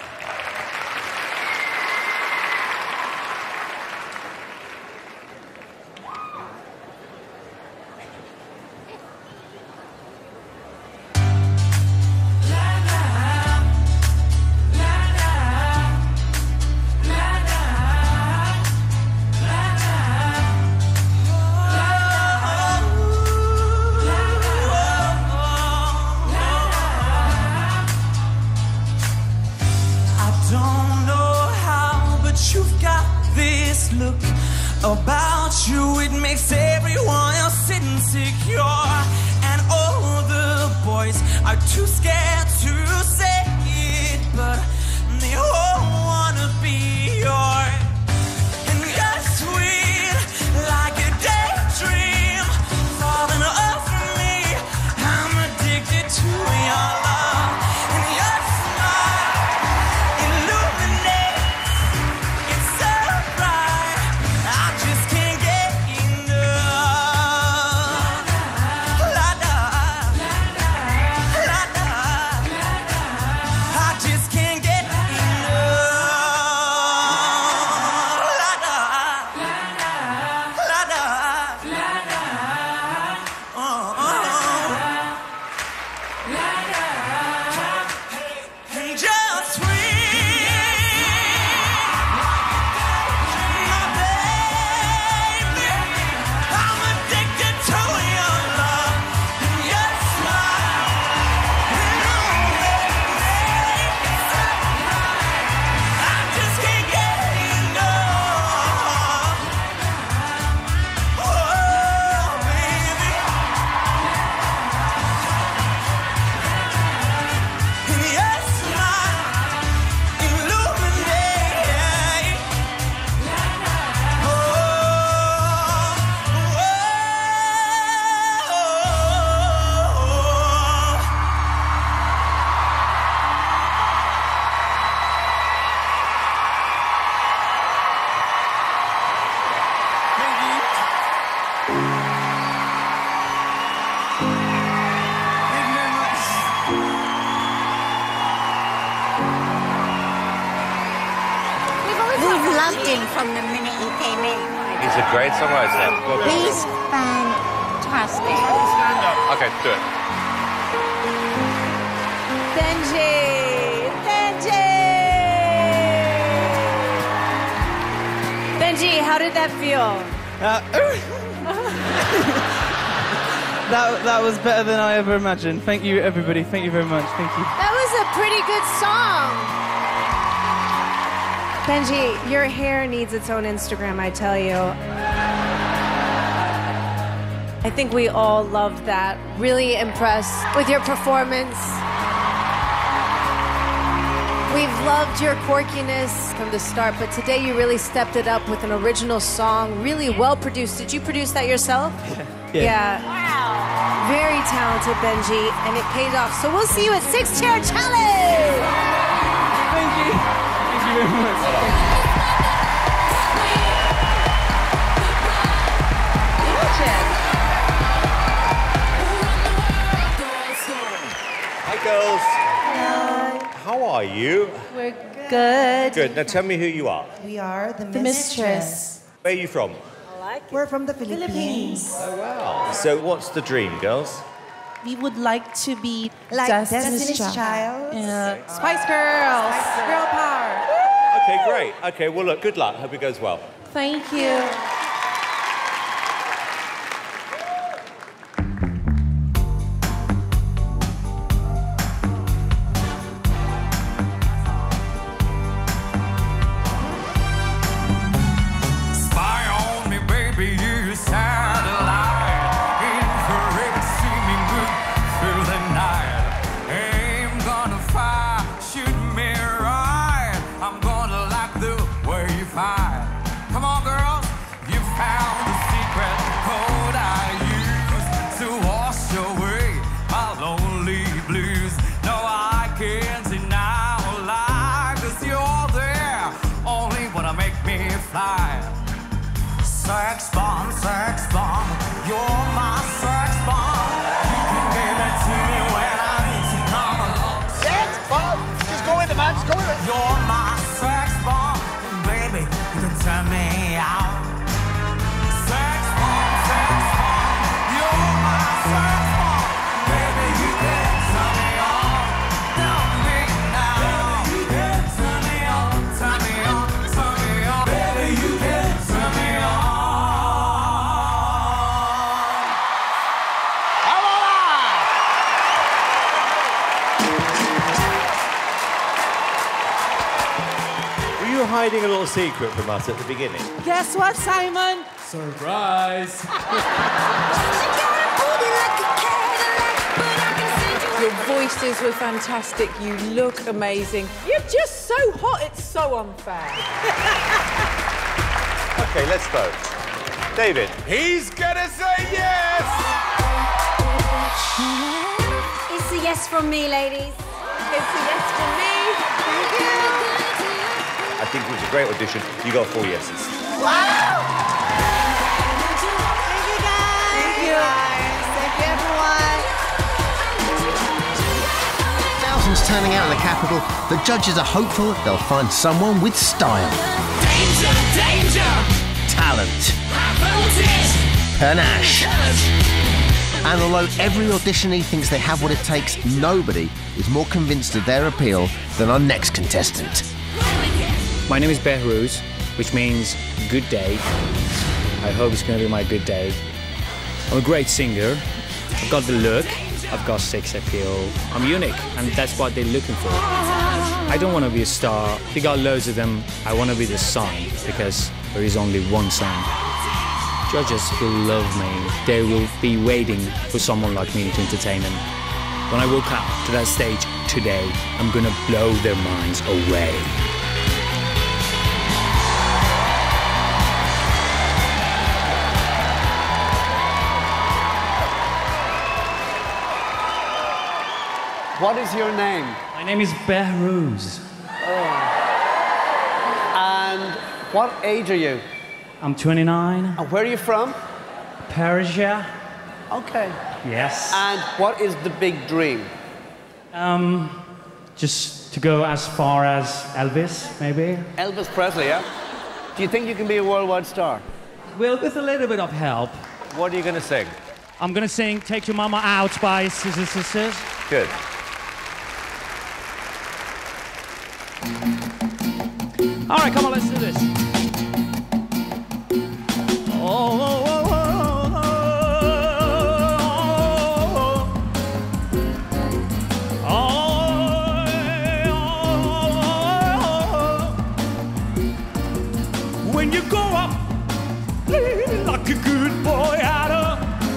About you, it makes everyone else insecure, and all the boys are too scared to say it, but they all wanna be yours. And you're sweet like a daydream, falling over me. I'm addicted to your love, and your smile illuminates. It's so bright. I just can't get enough. La da, la da, la da. I just can't get enough. La da, la da, la da. Oh, oh. And just We've loved him from the minute he came in. He's a great songwriter. He's fantastic. Okay, do it. Benji! Benji! Benji, how did that feel? Uh, that, that was better than I ever imagined. Thank you, everybody. Thank you very much. Thank you. That was a pretty good song. Benji, your hair needs its own Instagram, I tell you. I think we all loved that. Really impressed with your performance. We've loved your quirkiness from the start, but today you really stepped it up with an original song, really well produced. Did you produce that yourself? Yeah. Wow. Very talented, Benji, and it paid off. So we'll see you at Six Chair Challenge! Thank you. Thank you very much. Hi, girls. How are you? We're good. Good. Now tell me who you are. We are the, the mistress. Where are you from? We're from the Philippines. Oh, wow. So what's the dream, girls? We would like to be like Destiny's, Destiny's Child. Child. Yeah. Spice Girls. Spice Girl. Girl power. Okay, great. Okay, well, look, good luck. Hope it goes well. Thank you. Come on, girls, you hiding a little secret from us at the beginning? Guess what, Simon? Surprise! Your voices were fantastic. You look amazing. You're just so hot, it's so unfair. OK, let's vote. David. He's gonna say yes! It's a yes from me, ladies. It's a yes from me. Thank you. I think it was a great audition. You got four yeses. Wow! Thank you, guys. Thank you. Thank you, everyone. Thousands turning out in the capital, the judges are hopeful that they'll find someone with style. Danger, danger! Talent. Voltage! Panache. And although every auditionee thinks they have what it takes, nobody is more convinced of their appeal than our next contestant. My name is Behrouz, which means good day. I hope it's going to be my good day. I'm a great singer. I've got the look. I've got sex appeal. I'm unique, and that's what they're looking for. I don't want to be a star. They got loads of them. I want to be the sun, because there is only one sun. Judges will love me. They will be waiting for someone like me to entertain them. When I walk up to that stage today, I'm gonna blow their minds away. What is your name? My name is Behrouz. Oh. And what age are you? I'm twenty-nine. And where are you from? Persia. Okay. Yes. And what is the big dream? Um, just to go as far as Elvis, maybe. Elvis Presley, yeah? Do you think you can be a worldwide star? Well, with a little bit of help. What are you going to sing? I'm going to sing Take Your Mama Out by Scissor Sisters. Good. All right, come on, let's do this. Oh, oh, oh, oh, oh, oh. When you go up like a good boy at her,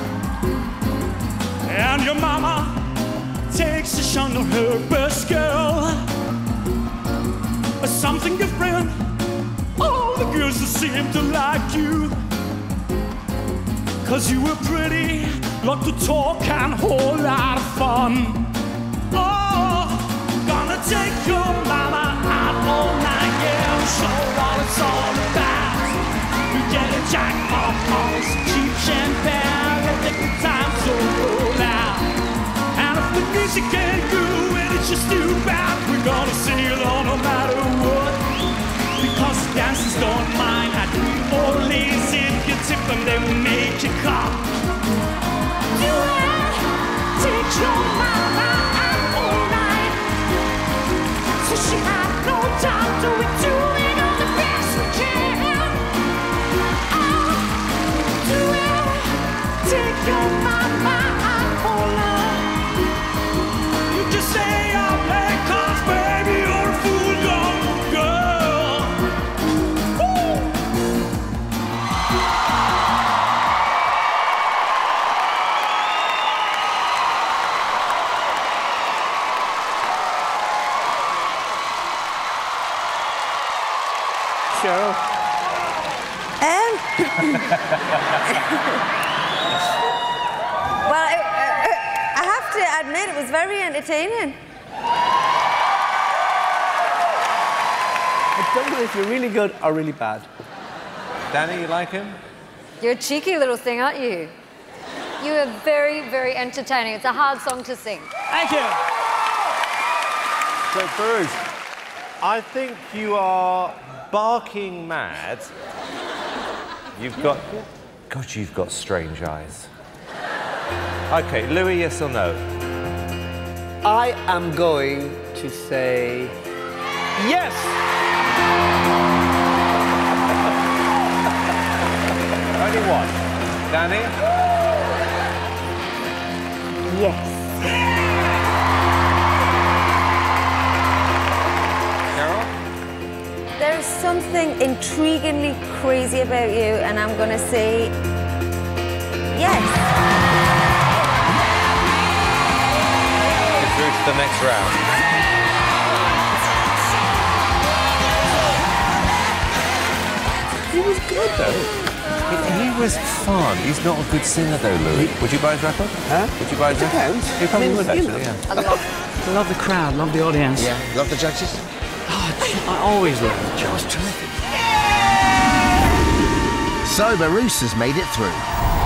and your mama takes a shot of her best girl, something different. All the girls that seem to like you, 'cause you were pretty, lot to talk and a whole lot of fun. Oh, gonna take your mama out all night, yeah, show what it's all about. You get a jackpot on cheap champagne, let the good times all roll out. And if the music ain't good, it's just too bad. We're gonna sing it all no matter what, because the dancers don't mind. At New Orleans, if you tip them, they will make you come. Do I take your mama out all night, so she had no time to be doing all the best we can? Oh, do I take your mama out all night? You just say I'll play, 'cause baby you're a fool young girl. Woo! Cheryl. Um. Well, I, I have to admit, it was very entertaining. I don't know if you're really good or really bad. Danny, you like him? You're a cheeky little thing, aren't you? You are very, very entertaining. It's a hard song to sing. Thank you. So, Behrouz, I think you are barking mad. You've got... God, you've got strange eyes. OK, Louis, yes or no? I am going to say yes. Only one. Danny? Yes. Carol? There There's something intriguingly crazy about you, and I'm gonna say yes. It's through to the next round. He was good though. He, he was fun. He's not a good singer though, Louis. Would you buy his record? Huh? Would you buy his record? Depends. He probably I mean, would actually, you know. yeah. I love, love the crowd, love the audience. Yeah. Love the judges? Oh, I always love the judges. That was terrific. So Behrouz has made it through.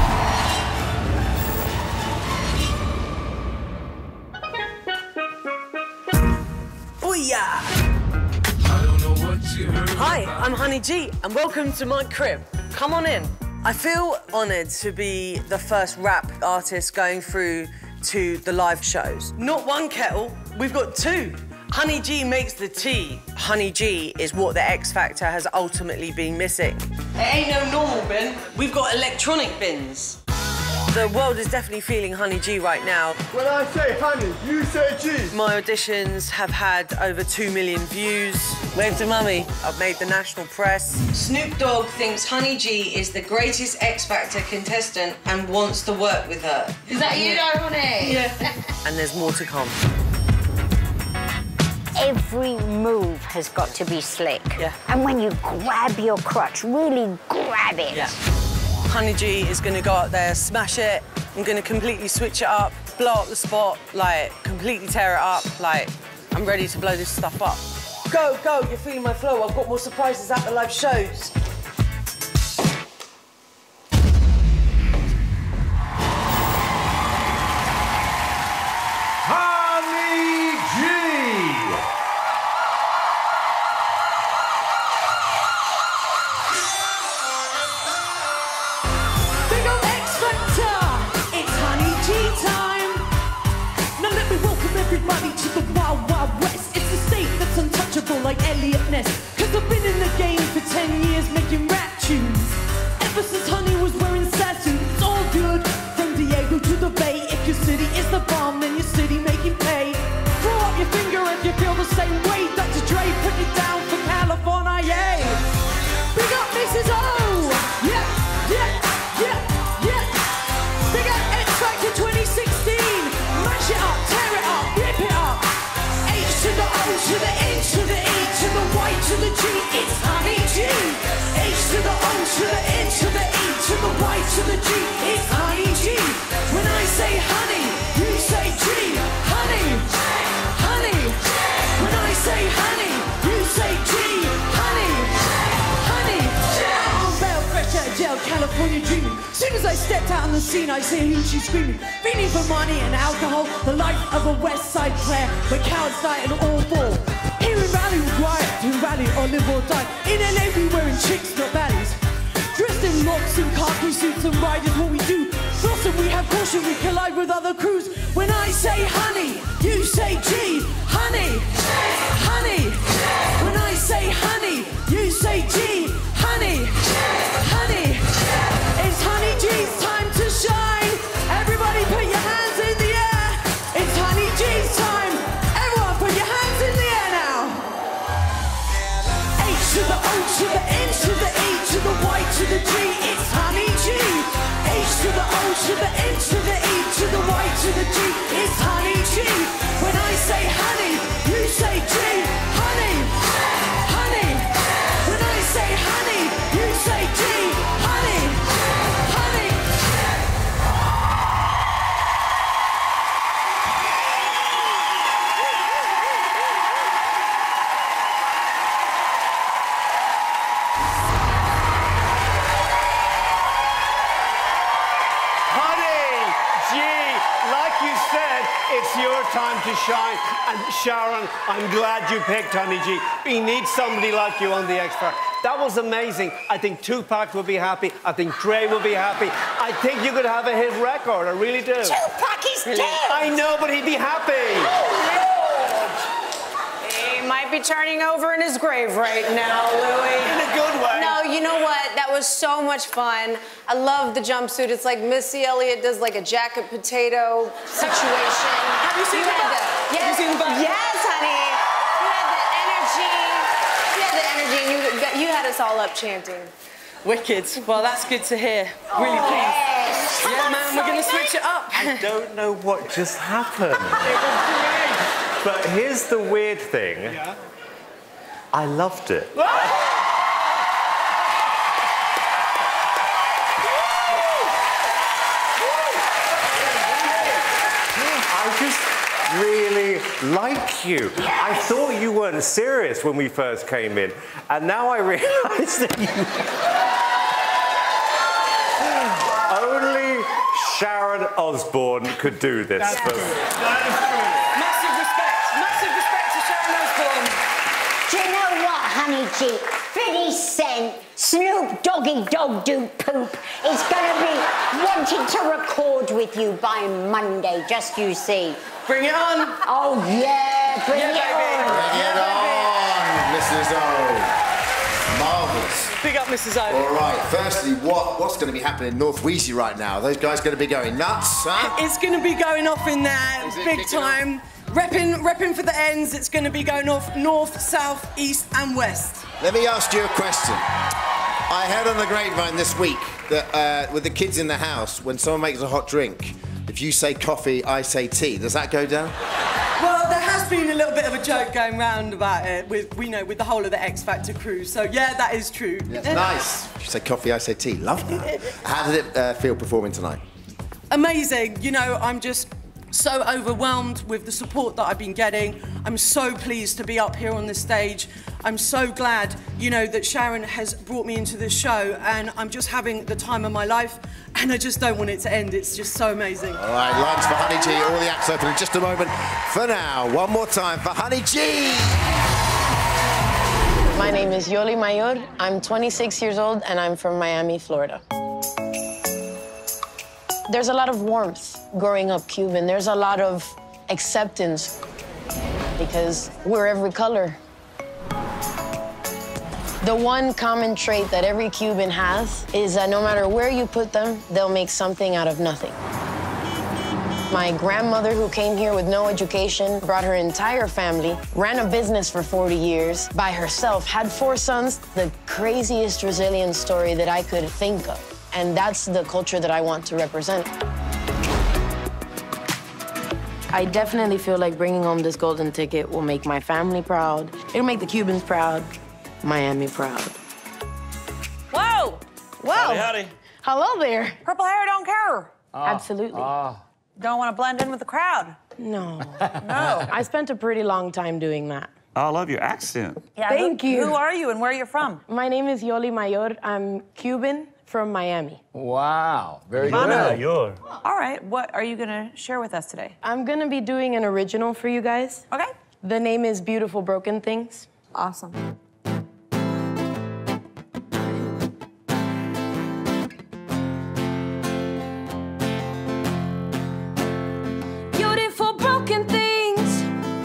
Hi, I'm Honey G, and welcome to my crib. Come on in. I feel honoured to be the first rap artist going through to the live shows. Not one kettle, we've got two. Honey G makes the tea. Honey G is what the X Factor has ultimately been missing. It ain't no normal bin, we've got electronic bins. The world is definitely feeling Honey G right now. When I say honey, you say G. My auditions have had over two million views. Wave to mummy. I've made the national press. Snoop Dogg thinks Honey G is the greatest X Factor contestant and wants to work with her. Is that you, though, honey? Yeah. And there's more to come. Every move has got to be slick. Yeah. And when you grab your crotch, really grab it. Yeah. Honey G is going to go out there, smash it. I'm going to completely switch it up, blow up the spot, like, completely tear it up. Like, I'm ready to blow this stuff up. Go, go, you're feeling my flow. I've got more surprises at the live shows. Honey G! Big ol' X Factor, it's Honey G time. Now let me welcome everybody to the Wild Wild West. It's a state that's untouchable like Elliot Ness. Cause I've been in the game for ten years making rap tunes. Ever since Honey was wearing sasu, it's all good. From Diego to the Bay, if your city is the bomb, then your city making pay. Throw up your finger if you feel the same way. Doctor Dre put it down for California, yeah. Big up Missus O, yeah, yeah, yeah, yeah. Big up X Factor twenty sixteen. Mash it up, tear it up, rip it up. H to the O to the N to the E to the Y to the G, it's Honey G. H to the O to the N to the E to the Y to the G, it's Honey G. When I say honey, you say G. Honey, honey. When I say honey, you say G. Honey, honey. Out on bail, fresh out of jail, California dreaming. Soon as I stepped out on the scene, I see who she's screaming. Feeling for money and alcohol, the life of a West Side player, where cowards die and all fall. Here in Raleigh, we riot to rally or live or die. In L A, we wearing chicks, not valleys. Dressed in locks and khaki suits and riders, what we do. Flossing, we have caution, we collide with other crews. When I say honey, you say G. Honey, honey. When I say honey, you say G. Honey, honey. It's Honey G's time to shine. Everybody put your hands in the air. It's Honey G's time. Everyone put your hands in the air now. H to the O to the N to the E to the Y to the G, it's Honey G. H to the O to the N to the E to the Y to the G, it's Honey G. When I say honey, you say G. Honey, honey. When I say honey, you say G. Honey, honey. It's your time to shine. And Sharon, I'm glad you picked Honey G. We need somebody like you on the X Factor. That was amazing. I think Tupac will be happy. I think Dre will be happy. I think you could have a hit record. I really do. Tupac is Really? dead! I know, but he'd be happy. Oh, Lord! He might be turning over in his grave right now, Louis. In a good way. No, you know what? That was so much fun. I love the jumpsuit. It's like Missy Elliott does like a jacket potato situation. Have you seen you the had back? the, yes, Have you seen the back? Yes, honey. You had the energy. You had the energy. You, all up chanting. Wicked. Well, that's good to hear. Really pleased. Yeah, man, we're going to switch it up. I don't know what just happened. But here's the weird thing. Yeah. I loved it. I just really like you. I thought you weren't serious when we first came in, and now I realise that you... Only Sharon Osbourne could do this That's for me. That is true. Massive respect. Massive respect to Sharon Osbourne. Do you know what, honey G? fifty Cent, Snoop Doggy Dog Do Poop is gonna be wanting to record with you by Monday, just you see. Bring it on. Oh, yeah, bring Yeah, it baby. on. Bring it on, Missus O. Marvellous. Big up, Missus O. All right, firstly, what, what's going to be happening in North Wheezy right now? Are those guys going to be going nuts, huh? It's going to be going off in there, Is it big kicking time. Repping, repping for the ends. It's going to be going off north, south, east and west. Let me ask you a question. I heard on the grapevine this week that uh, with the kids in the house, when someone makes a hot drink, if you say coffee, I say tea. Does that go down? Well, there has been a little bit of a joke going round about it with, we know, with the whole of the X Factor crew. So yeah, that is true. Yeah. Nice. If you say coffee, I say tea. Love that. How did it uh, feel performing tonight? Amazing. You know, I'm just so overwhelmed with the support that I've been getting. I'm so pleased to be up here on the stage. I'm so glad, you know, that Sharon has brought me into this show, and I'm just having the time of my life, and I just don't want it to end. It's just so amazing. All right, lines for Honey G. All the acts open in just a moment. For now, one more time for Honey G. My name is Yoli Mayor. I'm twenty-six years old, and I'm from Miami, Florida. There's a lot of warmth growing up Cuban. There's a lot of acceptance because we're every color. The one common trait that every Cuban has is that no matter where you put them, they'll make something out of nothing. My grandmother, who came here with no education, brought her entire family, ran a business for forty years by herself, had four sons, the craziest resilient story that I could think of. And that's the culture that I want to represent. I definitely feel like bringing home this golden ticket will make my family proud. It'll make the Cubans proud, Miami proud. Whoa! Whoa! Howdy, howdy. Hello there. Purple hair don't care. Absolutely. Don't want to blend in with the crowd. No. No. I spent a pretty long time doing that. I love your accent. Yeah, Thank who, you. Who are you and where are you from? My name is Yoli Mayor. I'm Cuban from Miami. Wow, very Wow. good. You're. All right, what are you going to share with us today? I'm gonna be doing an original for you guys. Okay. The name is Beautiful Broken Things. Awesome. Beautiful broken things.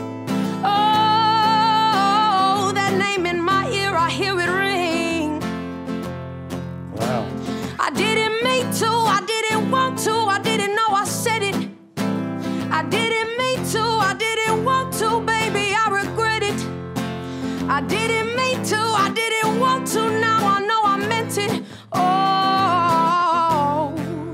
Oh, that name in my ear, I hear it ring. Wow. I didn't mean to, I didn't want to, I didn't know I said it. I didn't mean to, I didn't want to, baby, I regret it. I didn't mean to, I didn't want to, now I know I meant it. Oh,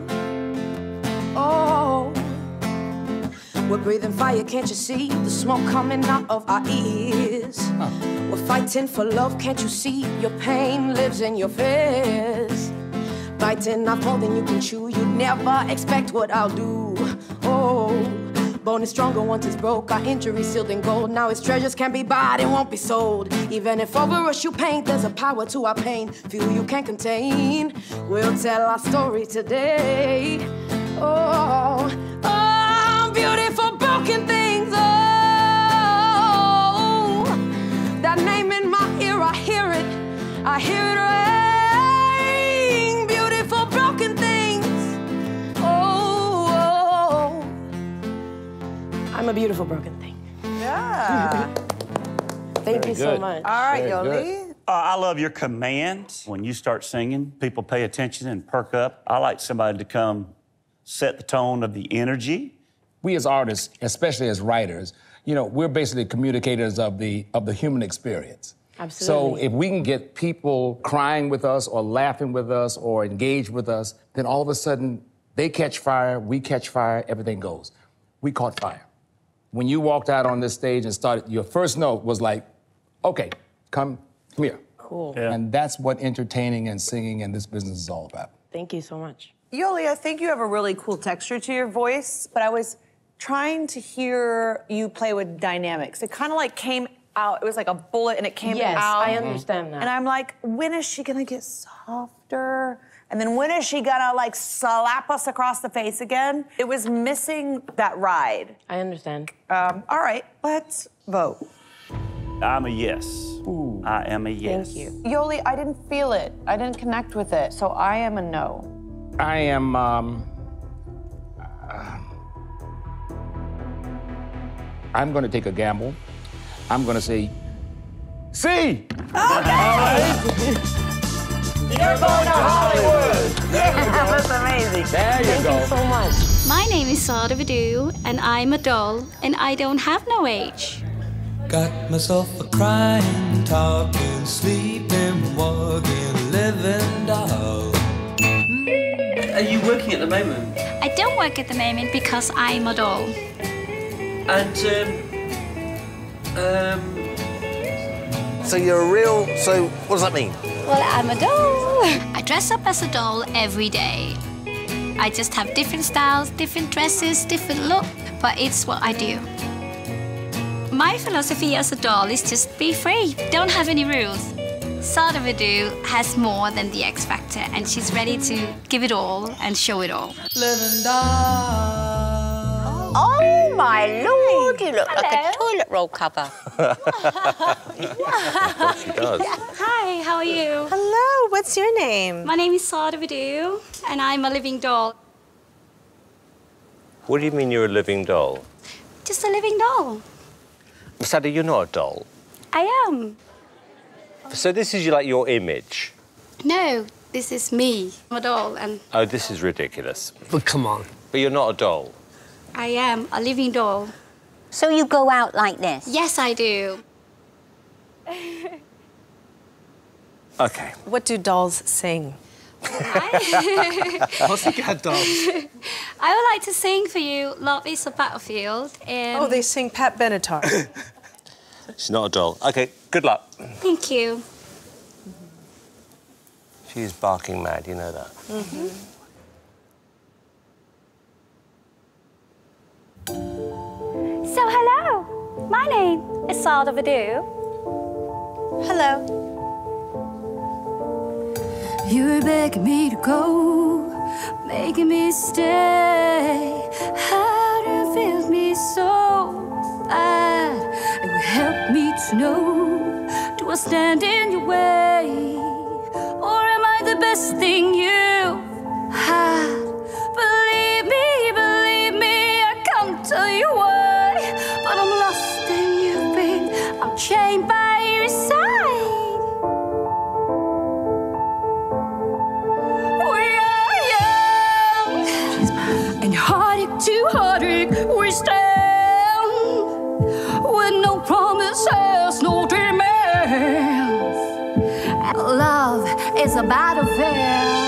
oh. We're breathing fire, can't you see the smoke coming out of our ears? Huh. We're fighting for love, can't you see your pain lives in your face? Biting off more than you can chew, you'd never expect what I'll do. Oh, bone is stronger once it's broke, our injuries sealed in gold. Now its treasures can't be bought, it won't be sold. Even if over us you paint, there's a power to our pain, fuel you can't contain. We'll tell our story today. Oh, oh, beautiful broken things. Oh, that name in my ear, I hear it, I hear it ring. Beautiful broken things. Oh, oh. I'm a beautiful broken thing. Yeah. Thank you so much. All right, Yoli. Uh, I love your command. When you start singing, people pay attention and perk up. I like somebody to come set the tone of the energy. We as artists, especially as writers, you know, we're basically communicators of the of the human experience. So if we can get people crying with us or laughing with us or engaged with us, then all of a sudden they catch fire, we catch fire, everything goes. We caught fire. When you walked out on this stage and started, your first note was like, okay, come, come here. Cool. Yeah. And that's what entertaining and singing and this business is all about. Thank you so much. Yoli, I think you have a really cool texture to your voice, but I was trying to hear you play with dynamics. It kind of like came out, it was like a bullet and it came yes, out. I understand that. And I'm like, when is she gonna get softer? And then when is she gonna like slap us across the face again? It was missing that ride. I understand. Um, all right, let's vote. I'm a yes. Ooh. I am a yes. Thank you. Yoli, I didn't feel it. I didn't connect with it, so I am a no. I am, um, uh, I'm gonna take a gamble. I'm gonna say, C! Okay! You're going to Hollywood! That's amazing. There you Thank go. you so much. My name is Sada, Vidoo, and I'm a doll, and I don't have no age. Got myself a crying, talking, sleeping, walking, living doll. Are you working at the moment? I don't work at the moment because I'm a doll. And, um, um... So you're a real, so what does that mean? Well, I'm a doll. I dress up as a doll every day. I just have different styles, different dresses, different look, but it's what I do. My philosophy as a doll is just be free, don't have any rules. Sada Vidoo has more than the X Factor, and she's ready to give it all and show it all. Living doll. Oh, my Lord, you look Hello. like a toilet roll cover. She does. Hi, how are you? Hello, what's your name? My name is Sada Vidoo, and I'm a living doll. What do you mean you're a living doll? Just a living doll. Sada, you're not a doll. I am. So this is like your image. No, this is me. I'm a doll, and Oh, this is ridiculous. But come on. But you're not a doll. I am a living doll. So you go out like this? Yes, I do. Okay. What do dolls sing? Pussycat dolls. I would like to sing for you Love is a Battlefield. And Oh, they sing Pat Benatar. She's not a doll. Okay, good luck. Thank you. She's barking mad, you know that. Mm-hmm. So, hello. My name is Sada Vidoo. Hello. You were begging me to go, making me stay. How you filled me so bad. It would help me to know, do I stand in your way? Or am I the best thing you had? Believe me, believe me, I can't tell you why. But I'm lost and you've been, I'm chained by your side. And heartache to heartache we stand, with no promises, no demands. And love is a battlefield.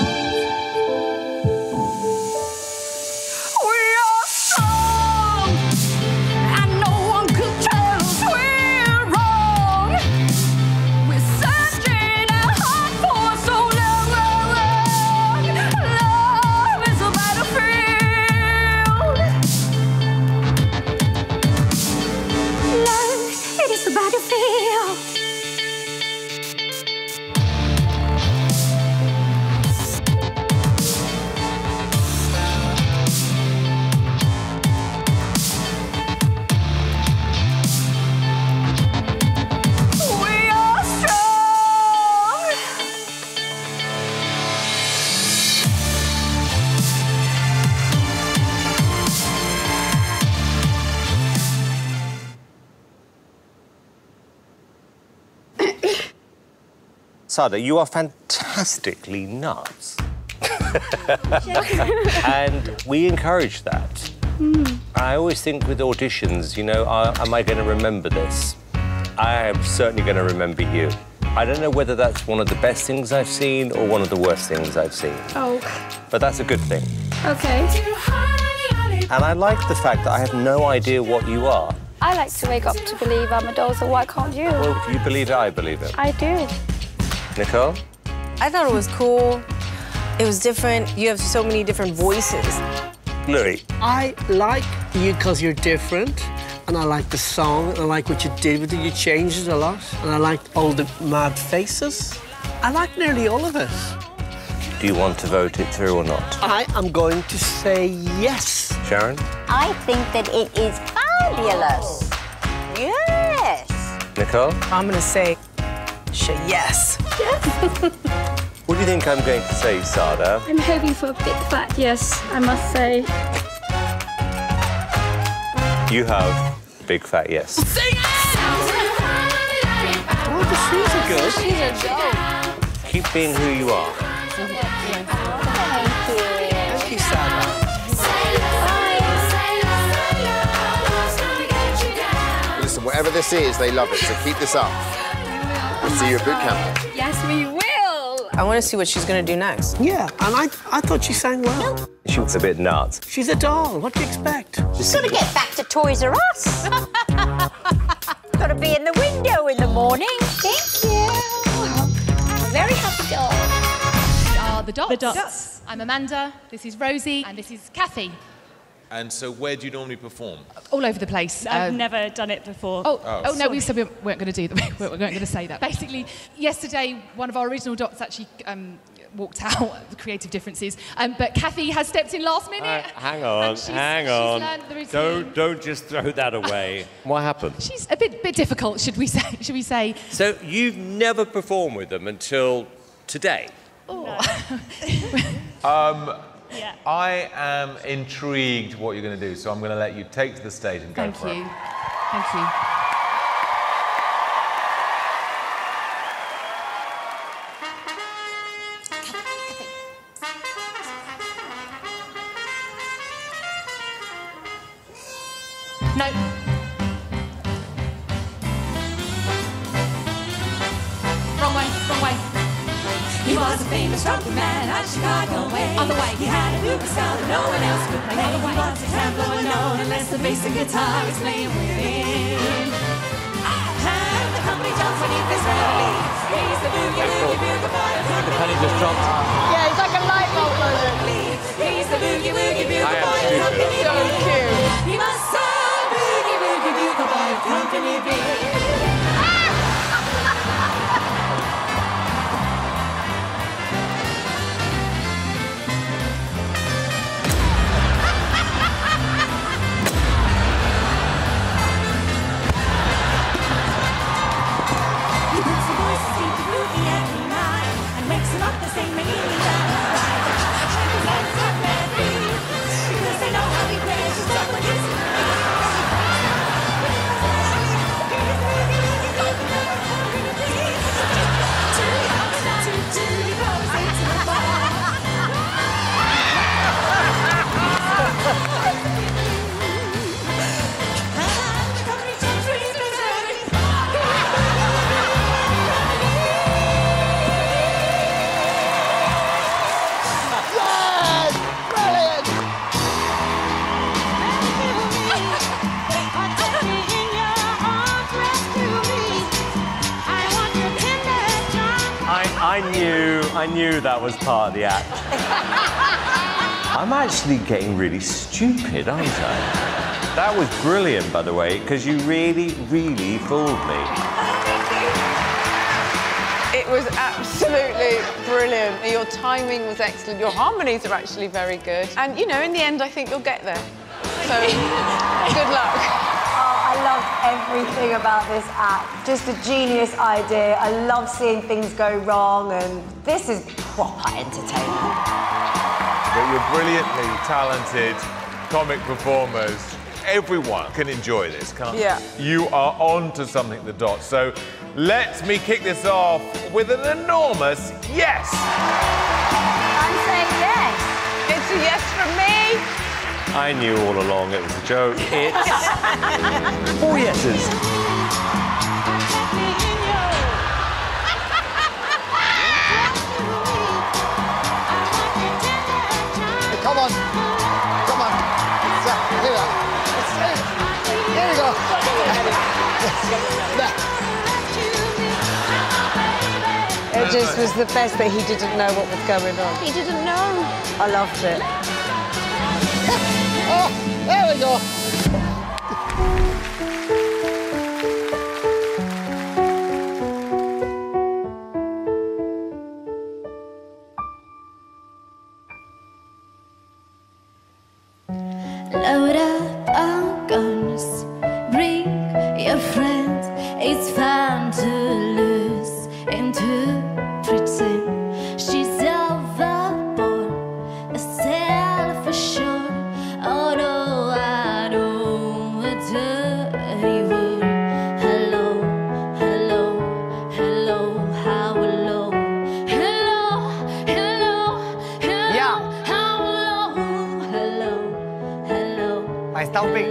We are strong, and no one can tell us we're wrong. We're searching our heart for so long. Love is a battlefield. Love, it is the battlefield. We are strong. Sada, you are fantastically nuts. And we encourage that. Mm. I always think with auditions, you know, are, am I going to remember this? I am certainly going to remember you. I don't know whether that's one of the best things I've seen or one of the worst things I've seen. Oh. But that's a good thing. Okay. And I like the fact that I have no idea what you are. I like to wake up to believe I'm a doll, so why can't you? Well, if you believe it, I believe it. I do. Nicole? I thought it was cool. It was different. You have so many different voices. Louis? I like you because you're different. And I like the song, and I like what you did with it. You changed it a lot. And I liked all the mad faces. I like nearly all of it. Do you want to vote it through or not? I am going to say yes. Sharon? I think that it is fabulous. Yes. Nicole? I'm going to say sh yes. Yes. What do you think I'm going to say, Sada? I'm hoping for a big fat yes, I must say. You have big fat yes. Oh, the shoes are good. She's a doll. Keep being who you are. Thank you. Thank you, Sada. Listen, whatever this is, they love it, so keep this up. We'll see you at boot camp. Yes, we will. I want to see what she's going to do next. Yeah, and I, I thought she sang well. She was a bit nuts. She's a doll. What do you expect? She's got to get back to Toys R Us. Got to be in the window in the morning. Thank you. I'm a very happy doll. We are the Dots. The Dots. I'm Amanda, this is Rosie, and this is Kathy. And so where do you normally perform? All over the place. I've Um, never done it before. Oh, Oh. oh, no, we said we weren't going to do that. We weren't going to say that. Basically, yesterday, one of our original Dots actually um, walked out, the creative differences. Um, but Kathy has stepped in last minute. Uh, hang on, she's- hang she's on. learned the routine. Don't, don't just throw that away. What happened? She's a bit, bit difficult, should we say? Should we say? So you've never performed with them until today? Um, I am intrigued what you're going to do, so I'm going to let you take to the stage and go Thank for you. it. Thank you. No. Wrong way, wrong way. He was a famous rock man at Chicago way. Other way. He had a blues style that no one else could play. He was a tableau unknown unless the bass and guitar is playing with him. And the company jumps beneath his melody. He's the boogie woogie bugle boy. The penny just dropped. Yeah, he's like a light bulb moment. He's the boogie woogie bugle boy of Company B. So cute. He must say boogie woogie bugle boy of Company B. I knew, I knew that was part of the act. I'm actually getting really stupid, aren't I? That was brilliant, by the way, because you really, really fooled me. It was absolutely brilliant. Your timing was excellent. Your harmonies are actually very good. And, you know, in the end, I think you'll get there. So, good luck. Oh, I love everything about this act. Just a genius idea. I love seeing things go wrong, and this is proper entertainment. But you're brilliantly talented comic performers. Everyone can enjoy this, can't Yeah. you? are on to something, the Dots. So let me kick this off with an enormous yes. I'm saying yes. It's a yes from me. I knew all along it was a joke. It's four yeses. It just was the best that he didn't know what was going on. He didn't know. I loved it. Oh, there we go. Load up our guns, bring your friends. It's fun to lose and to pretend. She's overboard, a self-assured. Although I know a dirty word. Hello, hello, hello, how low. Hello, hello, hello, Yeah. how low. Hello. Ahí está un pic.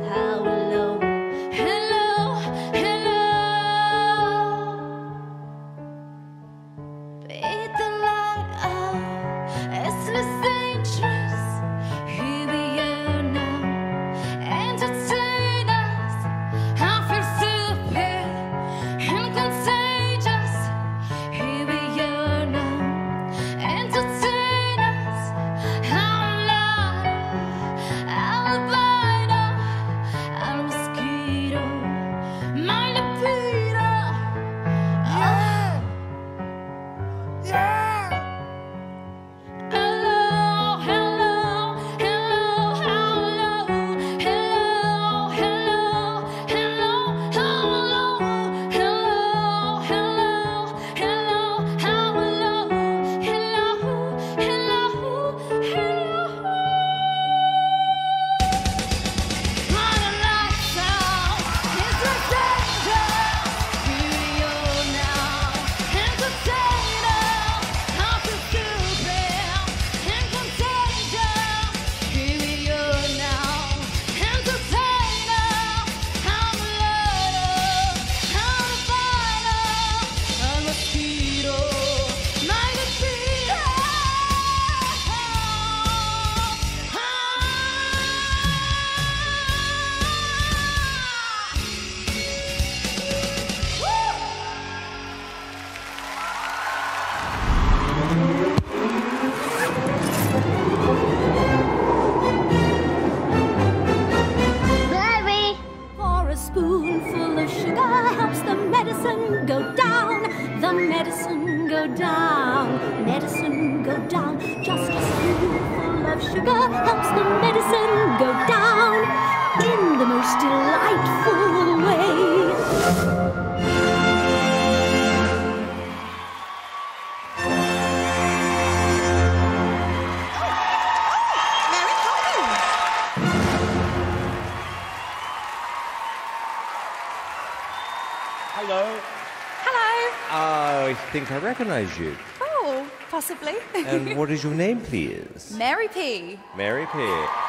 I think I recognise you. Oh, possibly. And what is your name, please? Mary P. Mary P.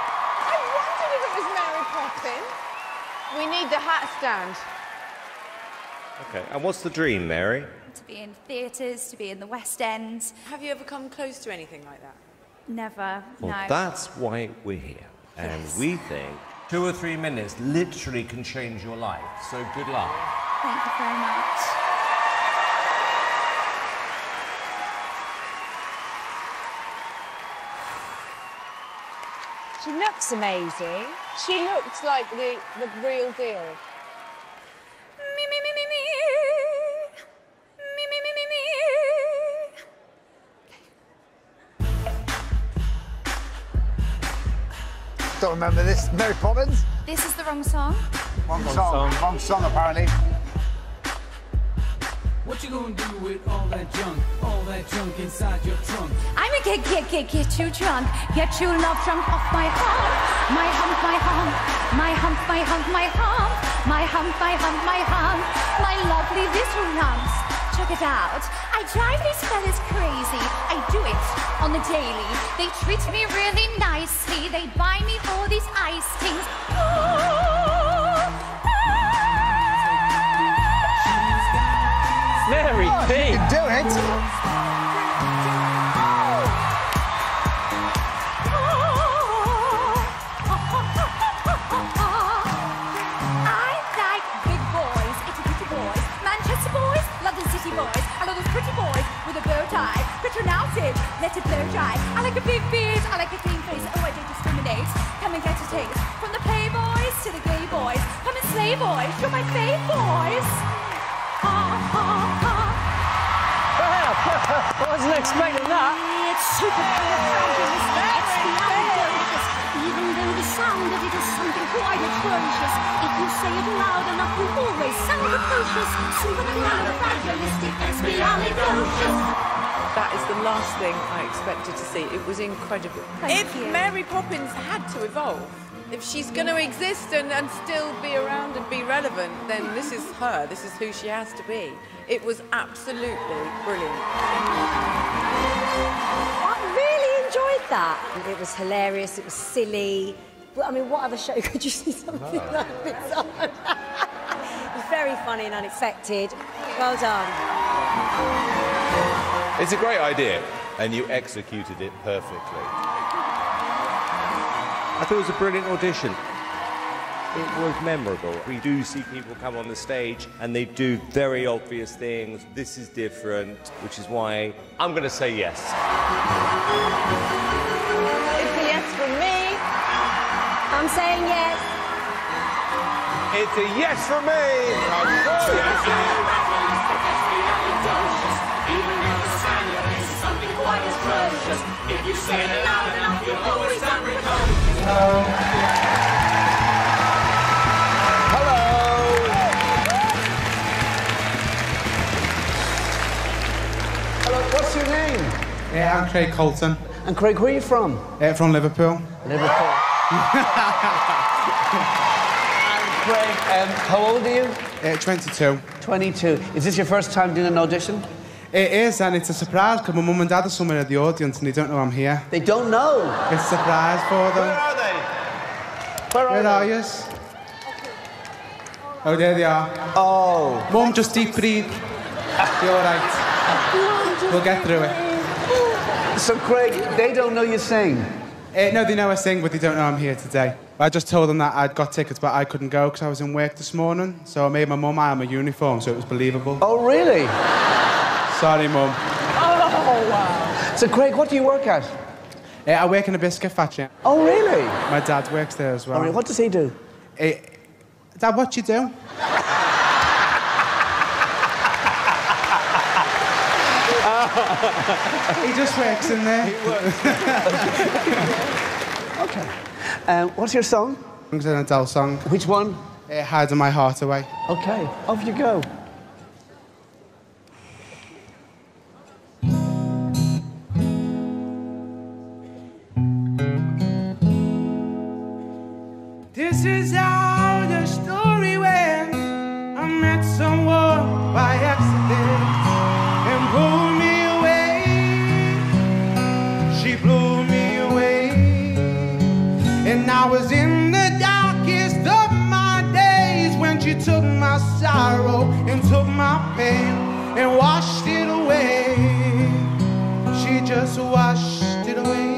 I wondered if it was Mary Poppins. We need the hat stand. Okay, and what's the dream, Mary? To be in theatres, to be in the West End. Have you ever come close to anything like that? Never, Well, no. that's why we're here. And Yes. we think two or three minutes literally can change your life. So good luck. Thank you very much. She looks amazing. She looks like the, the real deal. Me, me, me, me, me. Me, me, me, me, me. Don't remember this. Mary Poppins? This is the wrong song. Wrong song. Wrong song, apparently. What you gonna do with all that junk, all that junk inside your trunk? I'm gonna get, get, get, get you drunk, get you love drunk off my hump, my hump, my hump, my hump, my hump, my hump, my hump, my hump, my hump, my lovely little lumps. Check it out. I drive these fellas crazy. I do it on the daily. They treat me really nicely. They buy me all these ice things. Mary oh, P. You can do it. I like pussy boys. I love those pretty boys with a bow tie. But pronounce it, let it blow dry. I like a big beard, I like a clean face. Oh, I don't discriminate. Come and get a taste. From the pay boys to the gay boys. Come and slay boys, you're my fave boys. Ha, ha, ha. I wasn't expecting that. It's super even though the sound of it is something quite atrocious. If you say it loud enough, you always sound precocious. Supercalifragilistic, expialidocious. That is the last thing I expected to see. It was incredible. If Mary Poppins had to evolve, if she's going to exist and, and still be around and be relevant, then this is her. This is who she has to be. It was absolutely brilliant. I really enjoyed that. It was hilarious, it was silly. Well, I mean, what other show could you see something No. like this on? It was very funny and unexpected. Well done. It's a great idea, and you executed it perfectly. I thought it was a brilliant audition. It was memorable. We do see people come on the stage and they do very obvious things. This is different, which is why I'm going to say yes. It's a yes from me. I'm saying yes. It's a yes from me. I'm sure yes. If you say it loud enough, you'll always sound precocious. Hello, what's your name? Yeah, I'm Craig Colton. And Craig, where are you from? Uh, from Liverpool. Liverpool. And Craig, um, how old are you? Uh, twenty-two. twenty-two. Is this your first time doing an audition? It is, and it's a surprise because my mum and dad are somewhere in the audience and they don't know I'm here. They don't know? It's a surprise for them. Where are they? Where are Where they? are yous? Oh, there they are. Oh. Mum, just deep breathe. You're all right. We'll get through it. So, Craig, they don't know you sing? Uh, no, they know I sing, but they don't know I'm here today. I just told them that I'd got tickets, but I couldn't go because I was in work this morning. So I made my mum iron my uniform so it was believable. Oh, really? Sorry, Mum. Oh, wow. So, Craig, what do you work at? Uh, I work in a biscuit factory. Oh, really? My dad works there as well. All right, what does he do? Uh, Dad, what you do? He just works in there. He works. Okay. Um, what's your song? It's an Adele song. Which one? Uh, Hiding My Heart Away. Okay, off you go. This is how the story went. I met someone by accident and pulled me away. She blew me away. And I was in the darkest of my days when she took my sorrow and took my pain and washed it away. She just washed it away.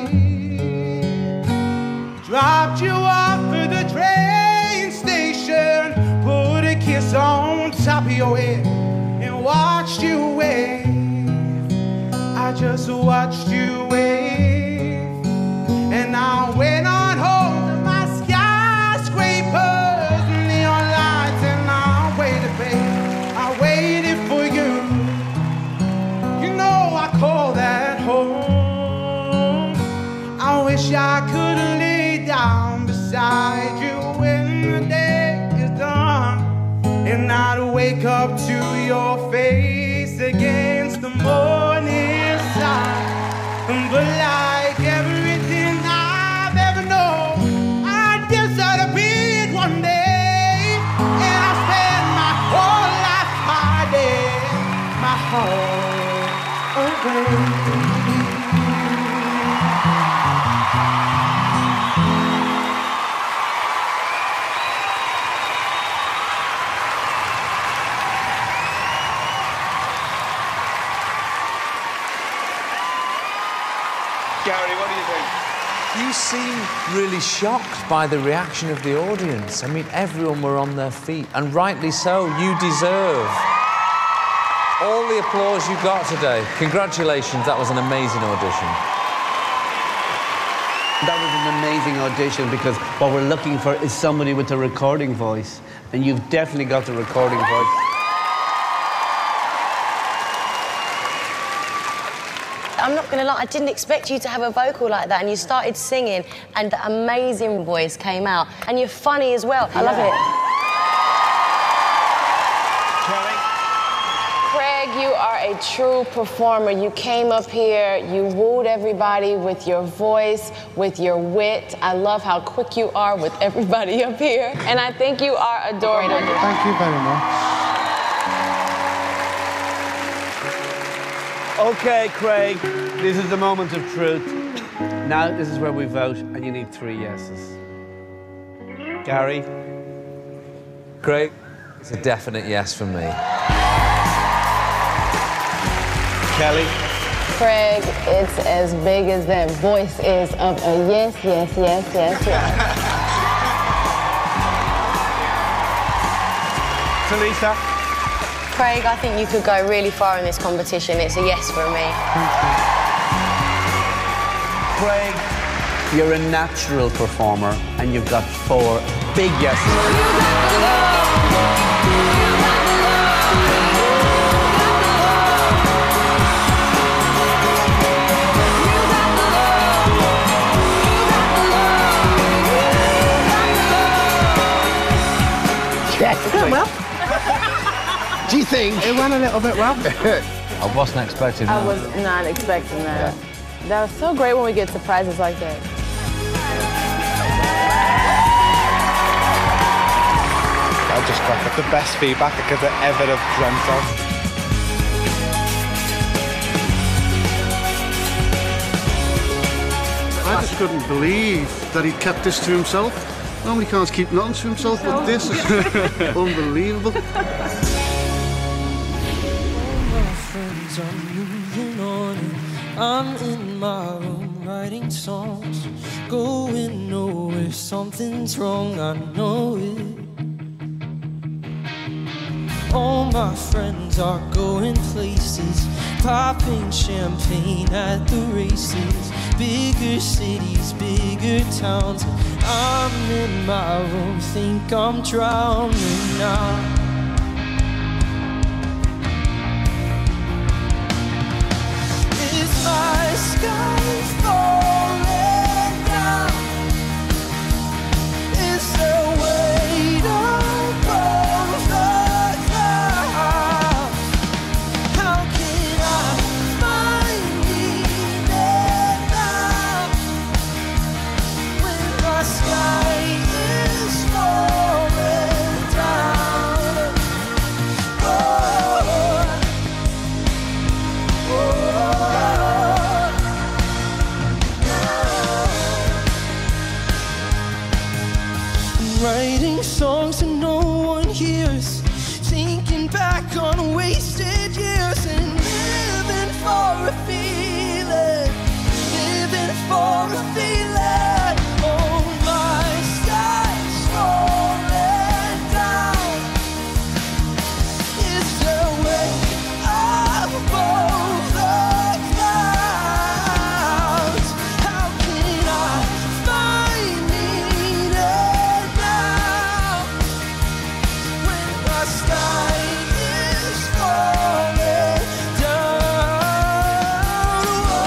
Dropped you off at the train station, put a kiss on top of your head and watched you wave. I just watched you wave. And I went on home to my skyscrapers, neon lights, and I waited, babe. I waited for you. You know I call that home. I wish I could lay down beside you when the day is done, and I'd wake up to your face against the morning sun. But like everything I've ever known, I guess I'd be it one day, and I spend my whole life hiding my heart away. Gary, what do you think? You seem really shocked by the reaction of the audience. I mean, everyone were on their feet, and rightly so. You deserve all the applause you got today. Congratulations, that was an amazing audition. That was an amazing audition because what we're looking for is somebody with a recording voice. And you've definitely got the recording voice. I'm not gonna lie, I didn't expect you to have a vocal like that, and you started singing, and the amazing voice came out, and you're funny as well. I love it. Craig, you are a true performer. You came up here, you wooed everybody with your voice, with your wit. I love how quick you are with everybody up here, and I think you are adorable. Thank you very much. Okay, Craig, this is the moment of truth. Now, this is where we vote, and you need three yeses. Gary? Craig, it's a definite yes from me. Kelly? Craig, it's as big as that voice is of a yes, yes, yes, yes, yes. Talisa? Craig, I think you could go really far in this competition. It's a yes from me. Craig, you're a natural performer, and you've got four big yeses. Yes. Well. Do you think? It went a little bit well. I wasn't expecting that. I was not expecting that. Yeah. That was so great when we get surprises like that. I just got the best feedback I could ever have dreamt of. I just couldn't believe that he kept this to himself. Normally can't keep nothing to himself, but this is unbelievable. I'm moving on and I'm in my room writing songs, going nowhere, something's wrong, I know it. All my friends are going places, popping champagne at the races, bigger cities, bigger towns. I'm in my room, think I'm drowning now. My sky's falling down. Is there weight above the clouds? How can I find meaning now when my sky is falling down? Oh, oh, oh. Writing songs and no one hears, thinking back on wasted years and living for a feeling, living for a feeling. Oh, my sky's falling down. Is there a way above the clouds? How can I find meaning when my sky is falling down?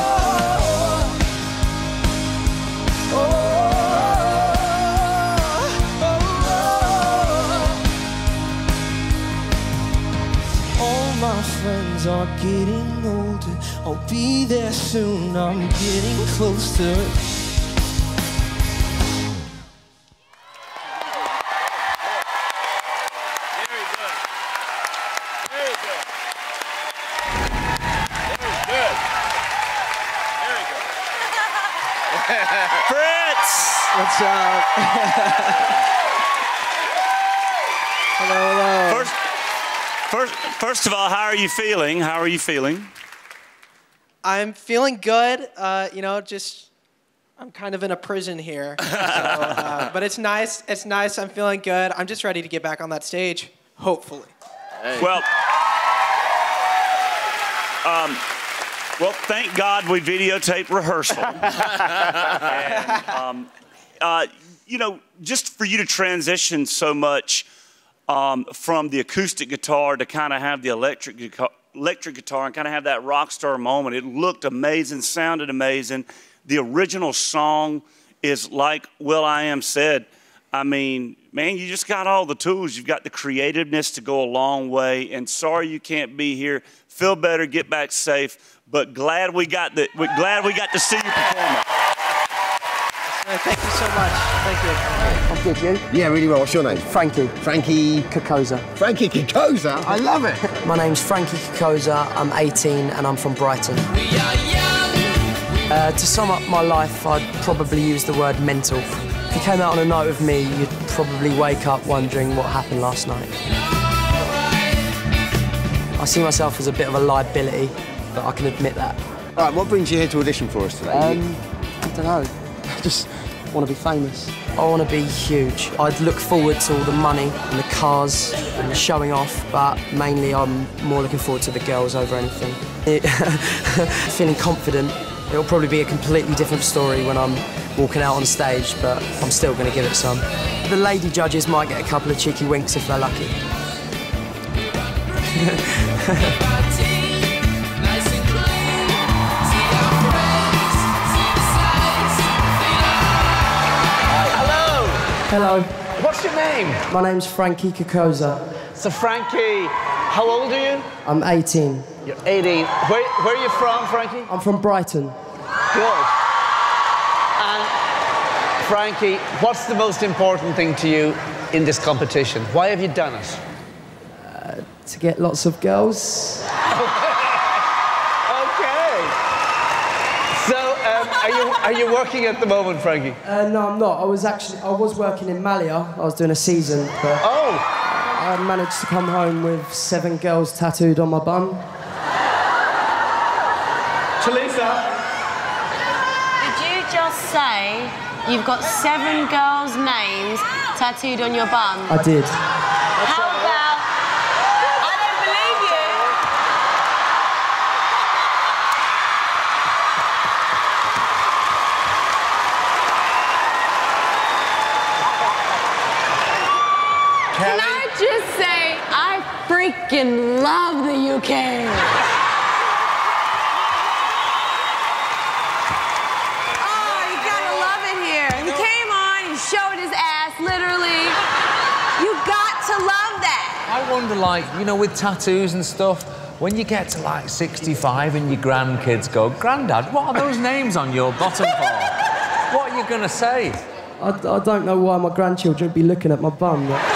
Oh, oh, oh, oh. All my friends are getting older. I'll be there soon, I'm getting closer. Fritz! What's up? Hello, hello. First, first, first of all, how are you feeling? How are you feeling? I'm feeling good. Uh, you know, just I'm kind of in a prison here. So, uh, but it's nice. It's nice. I'm feeling good. I'm just ready to get back on that stage, hopefully. Well, Um, well, thank God we videotaped rehearsal. and, um, uh, you know, just for you to transition so much um, from the acoustic guitar to kind of have the electric guitar, electric guitar and kind of have that rock star moment. It looked amazing, sounded amazing. The original song is like Will I Am said. I mean, man, you just got all the tools. You've got the creativeness to go a long way. And sorry you can't be here. Feel better, get back safe. But glad we got the, we're glad we got to see you perform. Thank you so much. Thank you. I'm good, you? Yeah, really well. What's your name? Frankie. Frankie Kokoza. Frankie Kokoza? I love it. My name's Frankie Kokoza. I'm eighteen and I'm from Brighton. Uh, to sum up my life, I'd probably use the word mental. If you came out on a night with me, you'd probably wake up wondering what happened last night. I see myself as a bit of a liability, but I can admit that. All right, what brings you here to audition for us today? Um, I don't know. I just want to be famous. I want to be huge. I'd look forward to all the money and the cars and the showing off, but mainly I'm more looking forward to the girls over anything. Feeling confident. It'll probably be a completely different story when I'm walking out on stage, but I'm still going to give it some. The lady judges might get a couple of cheeky winks if they're lucky. Hello. What's your name? My name's Frankie Kokoza. So, Frankie, how old are you? I'm eighteen. You're eighteen. Where, where are you from, Frankie? I'm from Brighton. Good. And, Frankie, what's the most important thing to you in this competition? Why have you done it? Uh, to get lots of girls. Are you, are you working at the moment, Frankie? Uh, no, I'm not. I was actually, I was working in Melania. I was doing a season, but oh, I managed to come home with seven girls tattooed on my bum. Talisa? Did you just say you've got seven girls' names tattooed on your bum? I did. How about... I don't believe you. Can I just say, I freaking love the U K. Oh, you gotta love it here. He came on, he showed his ass, literally. You got to love that. I wonder, like, you know, with tattoos and stuff, when you get to, like, sixty-five and your grandkids go, Grandad, what are those names on your bottom for? What are you going to say? I, I don't know why my grandchildren would be looking at my bum. But...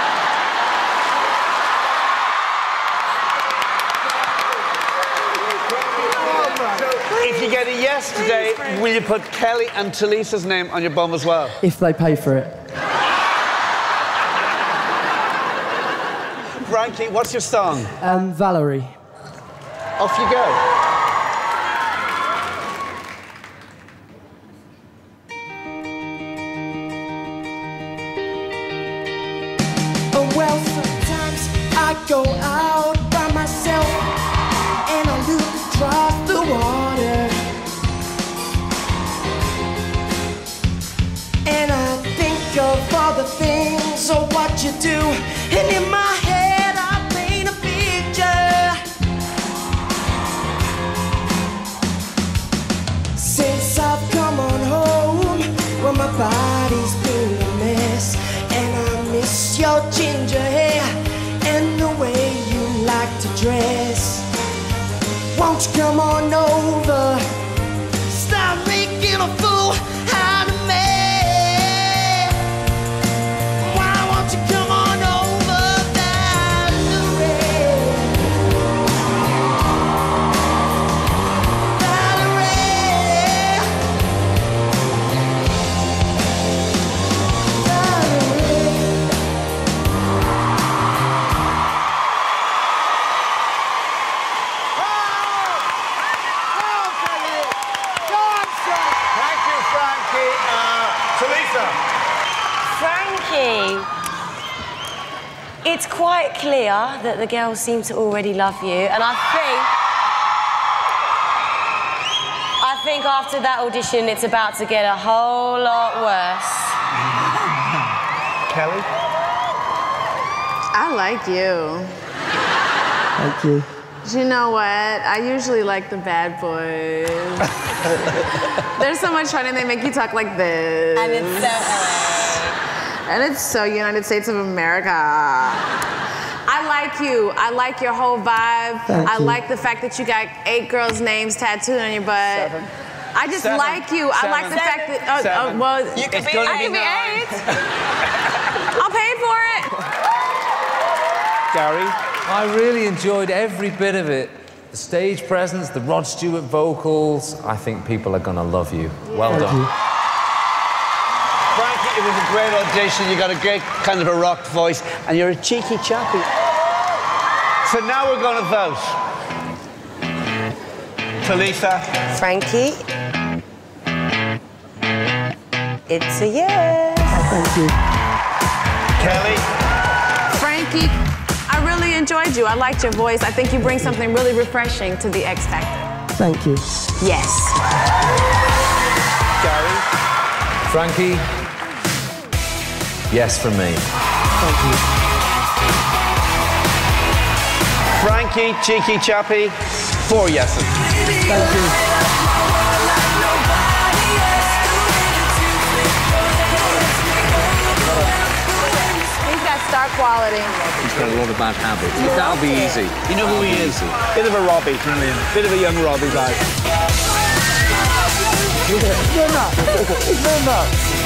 If you get a yes today, will you put Kelly and Talisa's name on your bum as well? If they pay for it. Frankie, what's your song? Um, Valerie. Off you go. Oh, well, sometimes I go out by myself and I look across the water and I think of all the things of what you do, and in my head I paint a picture. Since I've come on home, well, my body's been a mess, and I miss your ginger hair and the way you like to dress. Won't you come on over? Stop making a fool out of me. Why won't you come on over, Valerie? Valerie. Thank you, Frankie. Uh, Talisa. Frankie, it's quite clear that the girls seem to already love you, and I think think after that audition, it's about to get a whole lot worse. Kelly? I like you. Thank you. Do you know what? I usually like the bad boys. They're so much fun and they make you talk like this. And it's so L A. And it's so United States of America. I like you. I like your whole vibe. Thank I you. like the fact that you got eight girls' names tattooed on your butt. Seven. I just Seven. like you. I like the Seven. fact that. Oh, Seven. oh well, You could be- I could be eight. I'll pay for it. Gary? I really enjoyed every bit of it. The stage presence, the Rod Stewart vocals. I think people are gonna love you. Well Thank done. you. Frankie, it was a great audition. You got a great kind of a rock voice, and you're a cheeky chappy. So now we're going to vote. Talitha. Frankie. It's a yes. Thank you. Kelly. Frankie, I really enjoyed you. I liked your voice. I think you bring something really refreshing to the X Factor. Thank you. Yes. Gary. Frankie, yes from me. Thank you. Frankie, cheeky chappy, four yeses. Thank you. He's got star quality. He's got a lot of bad habits. That'll be easy. You know who he is? Bit of a Robbie. Bit of a young Robbie vibe. They're not. They're not.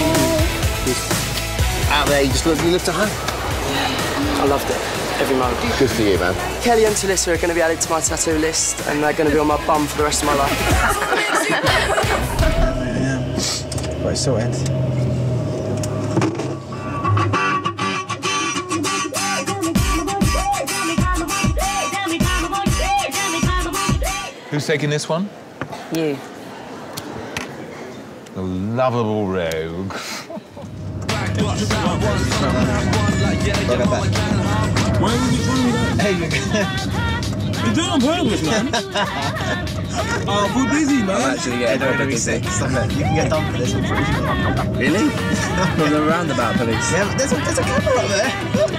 Out there, you just look, you looked at home. I loved it. Every moment. Good for you, man. Kelly and Talissa are going to be added to my tattoo list, and they're going to be on my bum for the rest of my life. Right, so ends. Who's taking this one? You. The lovable rogue. Hey, you're doing on purpose, man. Oh, we're busy, man. I'm actually getting yeah, don't be sick. Stop it. You can get done for this, I'm pretty sure. Really? From the roundabout police. Yeah, but there's a, there's a camera up there.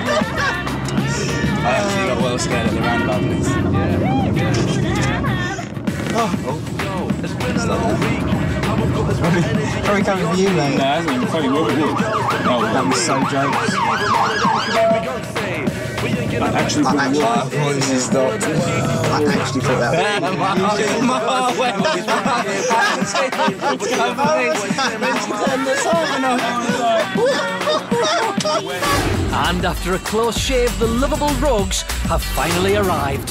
I actually got well scared at the roundabout police. Yeah. Yeah. Oh. Oh. It's been a long week. Probably coming for you, mate. Nah, that's not funny. What was it? Oh, that was so jokes. I actually thought I actually thought this is not. I actually thought that was. And after a close shave, the lovable rogues have finally arrived.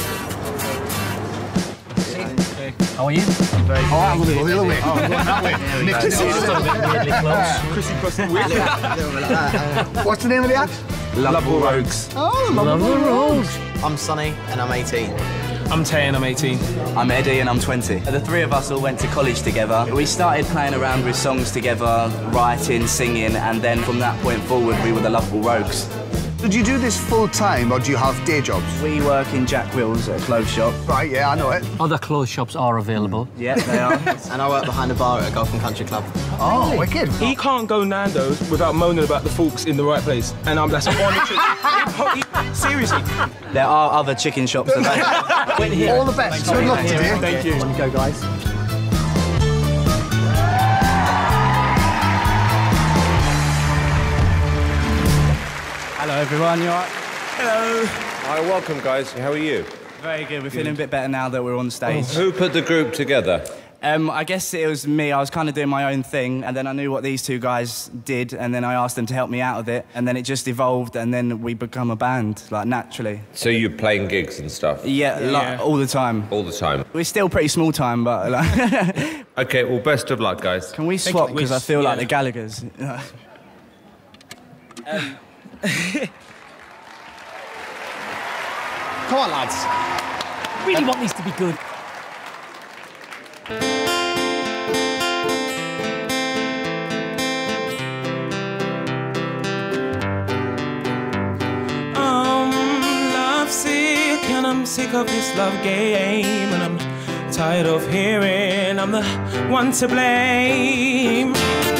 How are you? Very oh, I'm going to go the other way. Oh, I'm going that way. Nick, Chrissy, weirdly close. Chrissy crossing weirdly. What's the name of the act? Lovable Rogues. Oh, Lovable Rogues. I'm Sonny, and I'm eighteen. I'm Tay, and I'm eighteen. I'm Eddie, and I'm twenty. The three of us all went to college together. We started playing around with songs together, writing, singing, and then from that point forward, we were the Lovable Rogues. Did you do this full time, or do you have day jobs? We work in Jack Will's at a clothes shop. Right, yeah, I know it. Other clothes shops are available. Yeah, they are. And I work behind the bar at a golf and country club. Oh, wicked. He can't go Nando's without moaning about the forks in the right place. And I'm that's on the trip. Seriously. There are other chicken shops available. All the best. Good luck today. Thank you. On you go, guys. Hello, everyone. You all right? Hello. Hi, welcome, guys. How are you? Very good. We're feeling a bit better now that we're on stage. Who put the group together? Um, I guess it was me. I was kind of doing my own thing, and then I knew what these two guys did, and then I asked them to help me out with it, and then it just evolved, and then we become a band, like, naturally. So you're playing gigs and stuff? Yeah, Yeah. like, all the time. All the time? We're still pretty small time, but... Like OK, well, best of luck, guys. Can we swap, you. because I feel Yeah. like the Gallaghers. Um, Come on, lads. Really want these to be good. I'm love sick and I'm sick of this love game, and I'm Tired of hearing I'm the one to blame.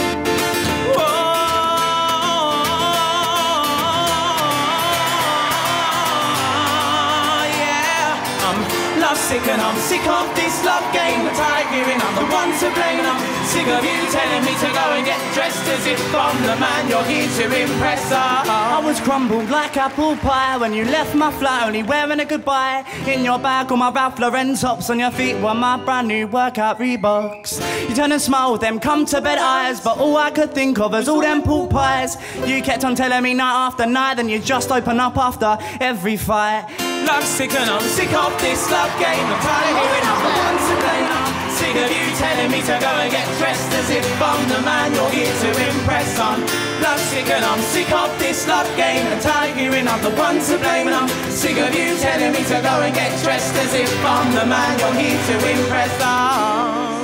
Sick and I'm sick of this love game. I'm tired of hearing I'm the one to blame. And I'm sick of you telling me to go and get dressed as if I'm the man you're here to impress. I was crumbled like apple pie when you left my flat, only wearing a goodbye. In your bag, all my Ralph Lauren tops, on your feet were my brand new workout Reeboks. You turn and smile with them come to bed eyes, but all I could think of was all them pork pies. You kept on telling me night after night, then you just open up after every fight. Love sick and I'm sick of this love game. I'm tired of hearing I'm the one to blame. I'm sick of you telling me to go and get dressed as if I'm the man you're here to impress. I'm love sick and I'm sick of this love game. I'm tired of hearing I'm the one to blame. And I'm sick of you telling me to go and get dressed as if I'm the man you're here to impress. I'm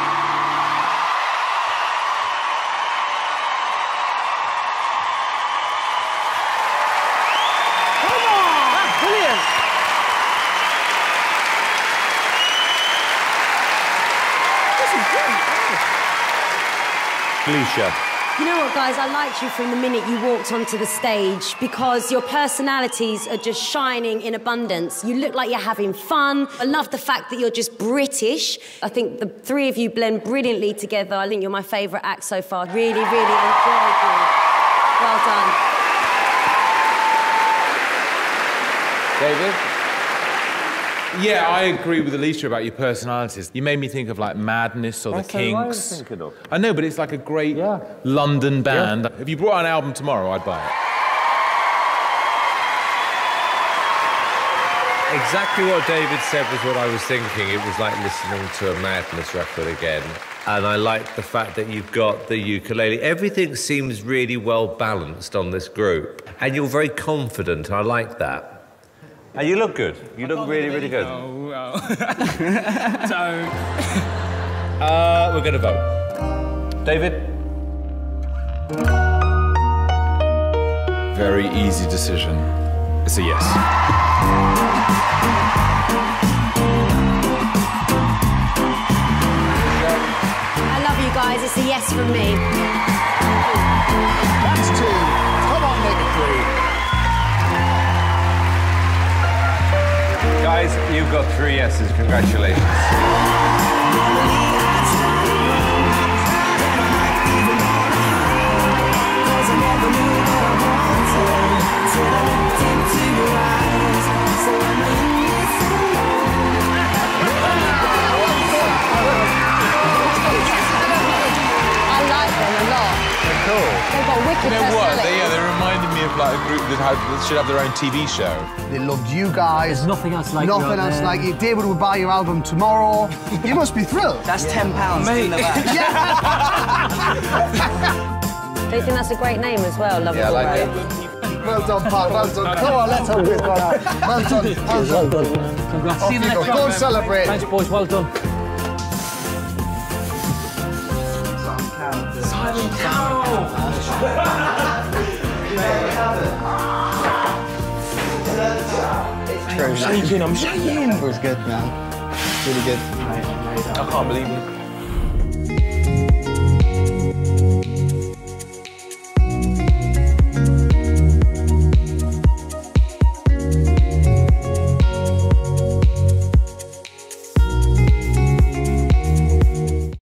Felicia. You know what, guys? I liked you from the minute you walked onto the stage because your personalities are just shining in abundance. You look like you're having fun. I love the fact that you're just British. I think the three of you blend brilliantly together. I think you're my favourite act so far. Really, really enjoyed you. Well done. David? Yeah, I agree with Alicia about your personalities. You made me think of like Madness or That's the what I was Kinks. thinking of. I know, but it's like a great Yeah. London band. Yeah. If you brought out an album tomorrow, I'd buy it. Exactly what David said was what I was thinking. It was like listening to a Madness record again. And I like the fact that you've got the ukulele. Everything seems really well balanced on this group. And you're very confident. I like that. And you look good. You look really, really good. Oh, well. Don't. uh, we're going to vote. David? Very easy decision. It's a yes. I love you guys. It's a yes from me. That's two. Come on, make it three. Guys, you've got three yeses. Congratulations. I like them a lot. They're cool. They've got wicked You know what? personality. They, yeah, they reminded me of like a group that, had, that should have their own T V show. They loved you guys. There's nothing else like you out Nothing else there. like you. David will buy your album tomorrow. You must be thrilled. That's ten pounds in the back. They think that's a great name as well, Lovable Yeah, I like Road. Well done, Pat. Well done. Come on, let's have this one out. Well done. Well done. Well done. Congrats. Off See you in the you next go. round, Go man. celebrate. Thanks, boys. Well done. Simon Cowell! True. I'm shaking, I'm shaking. It was good, man. Really good. I can't believe it.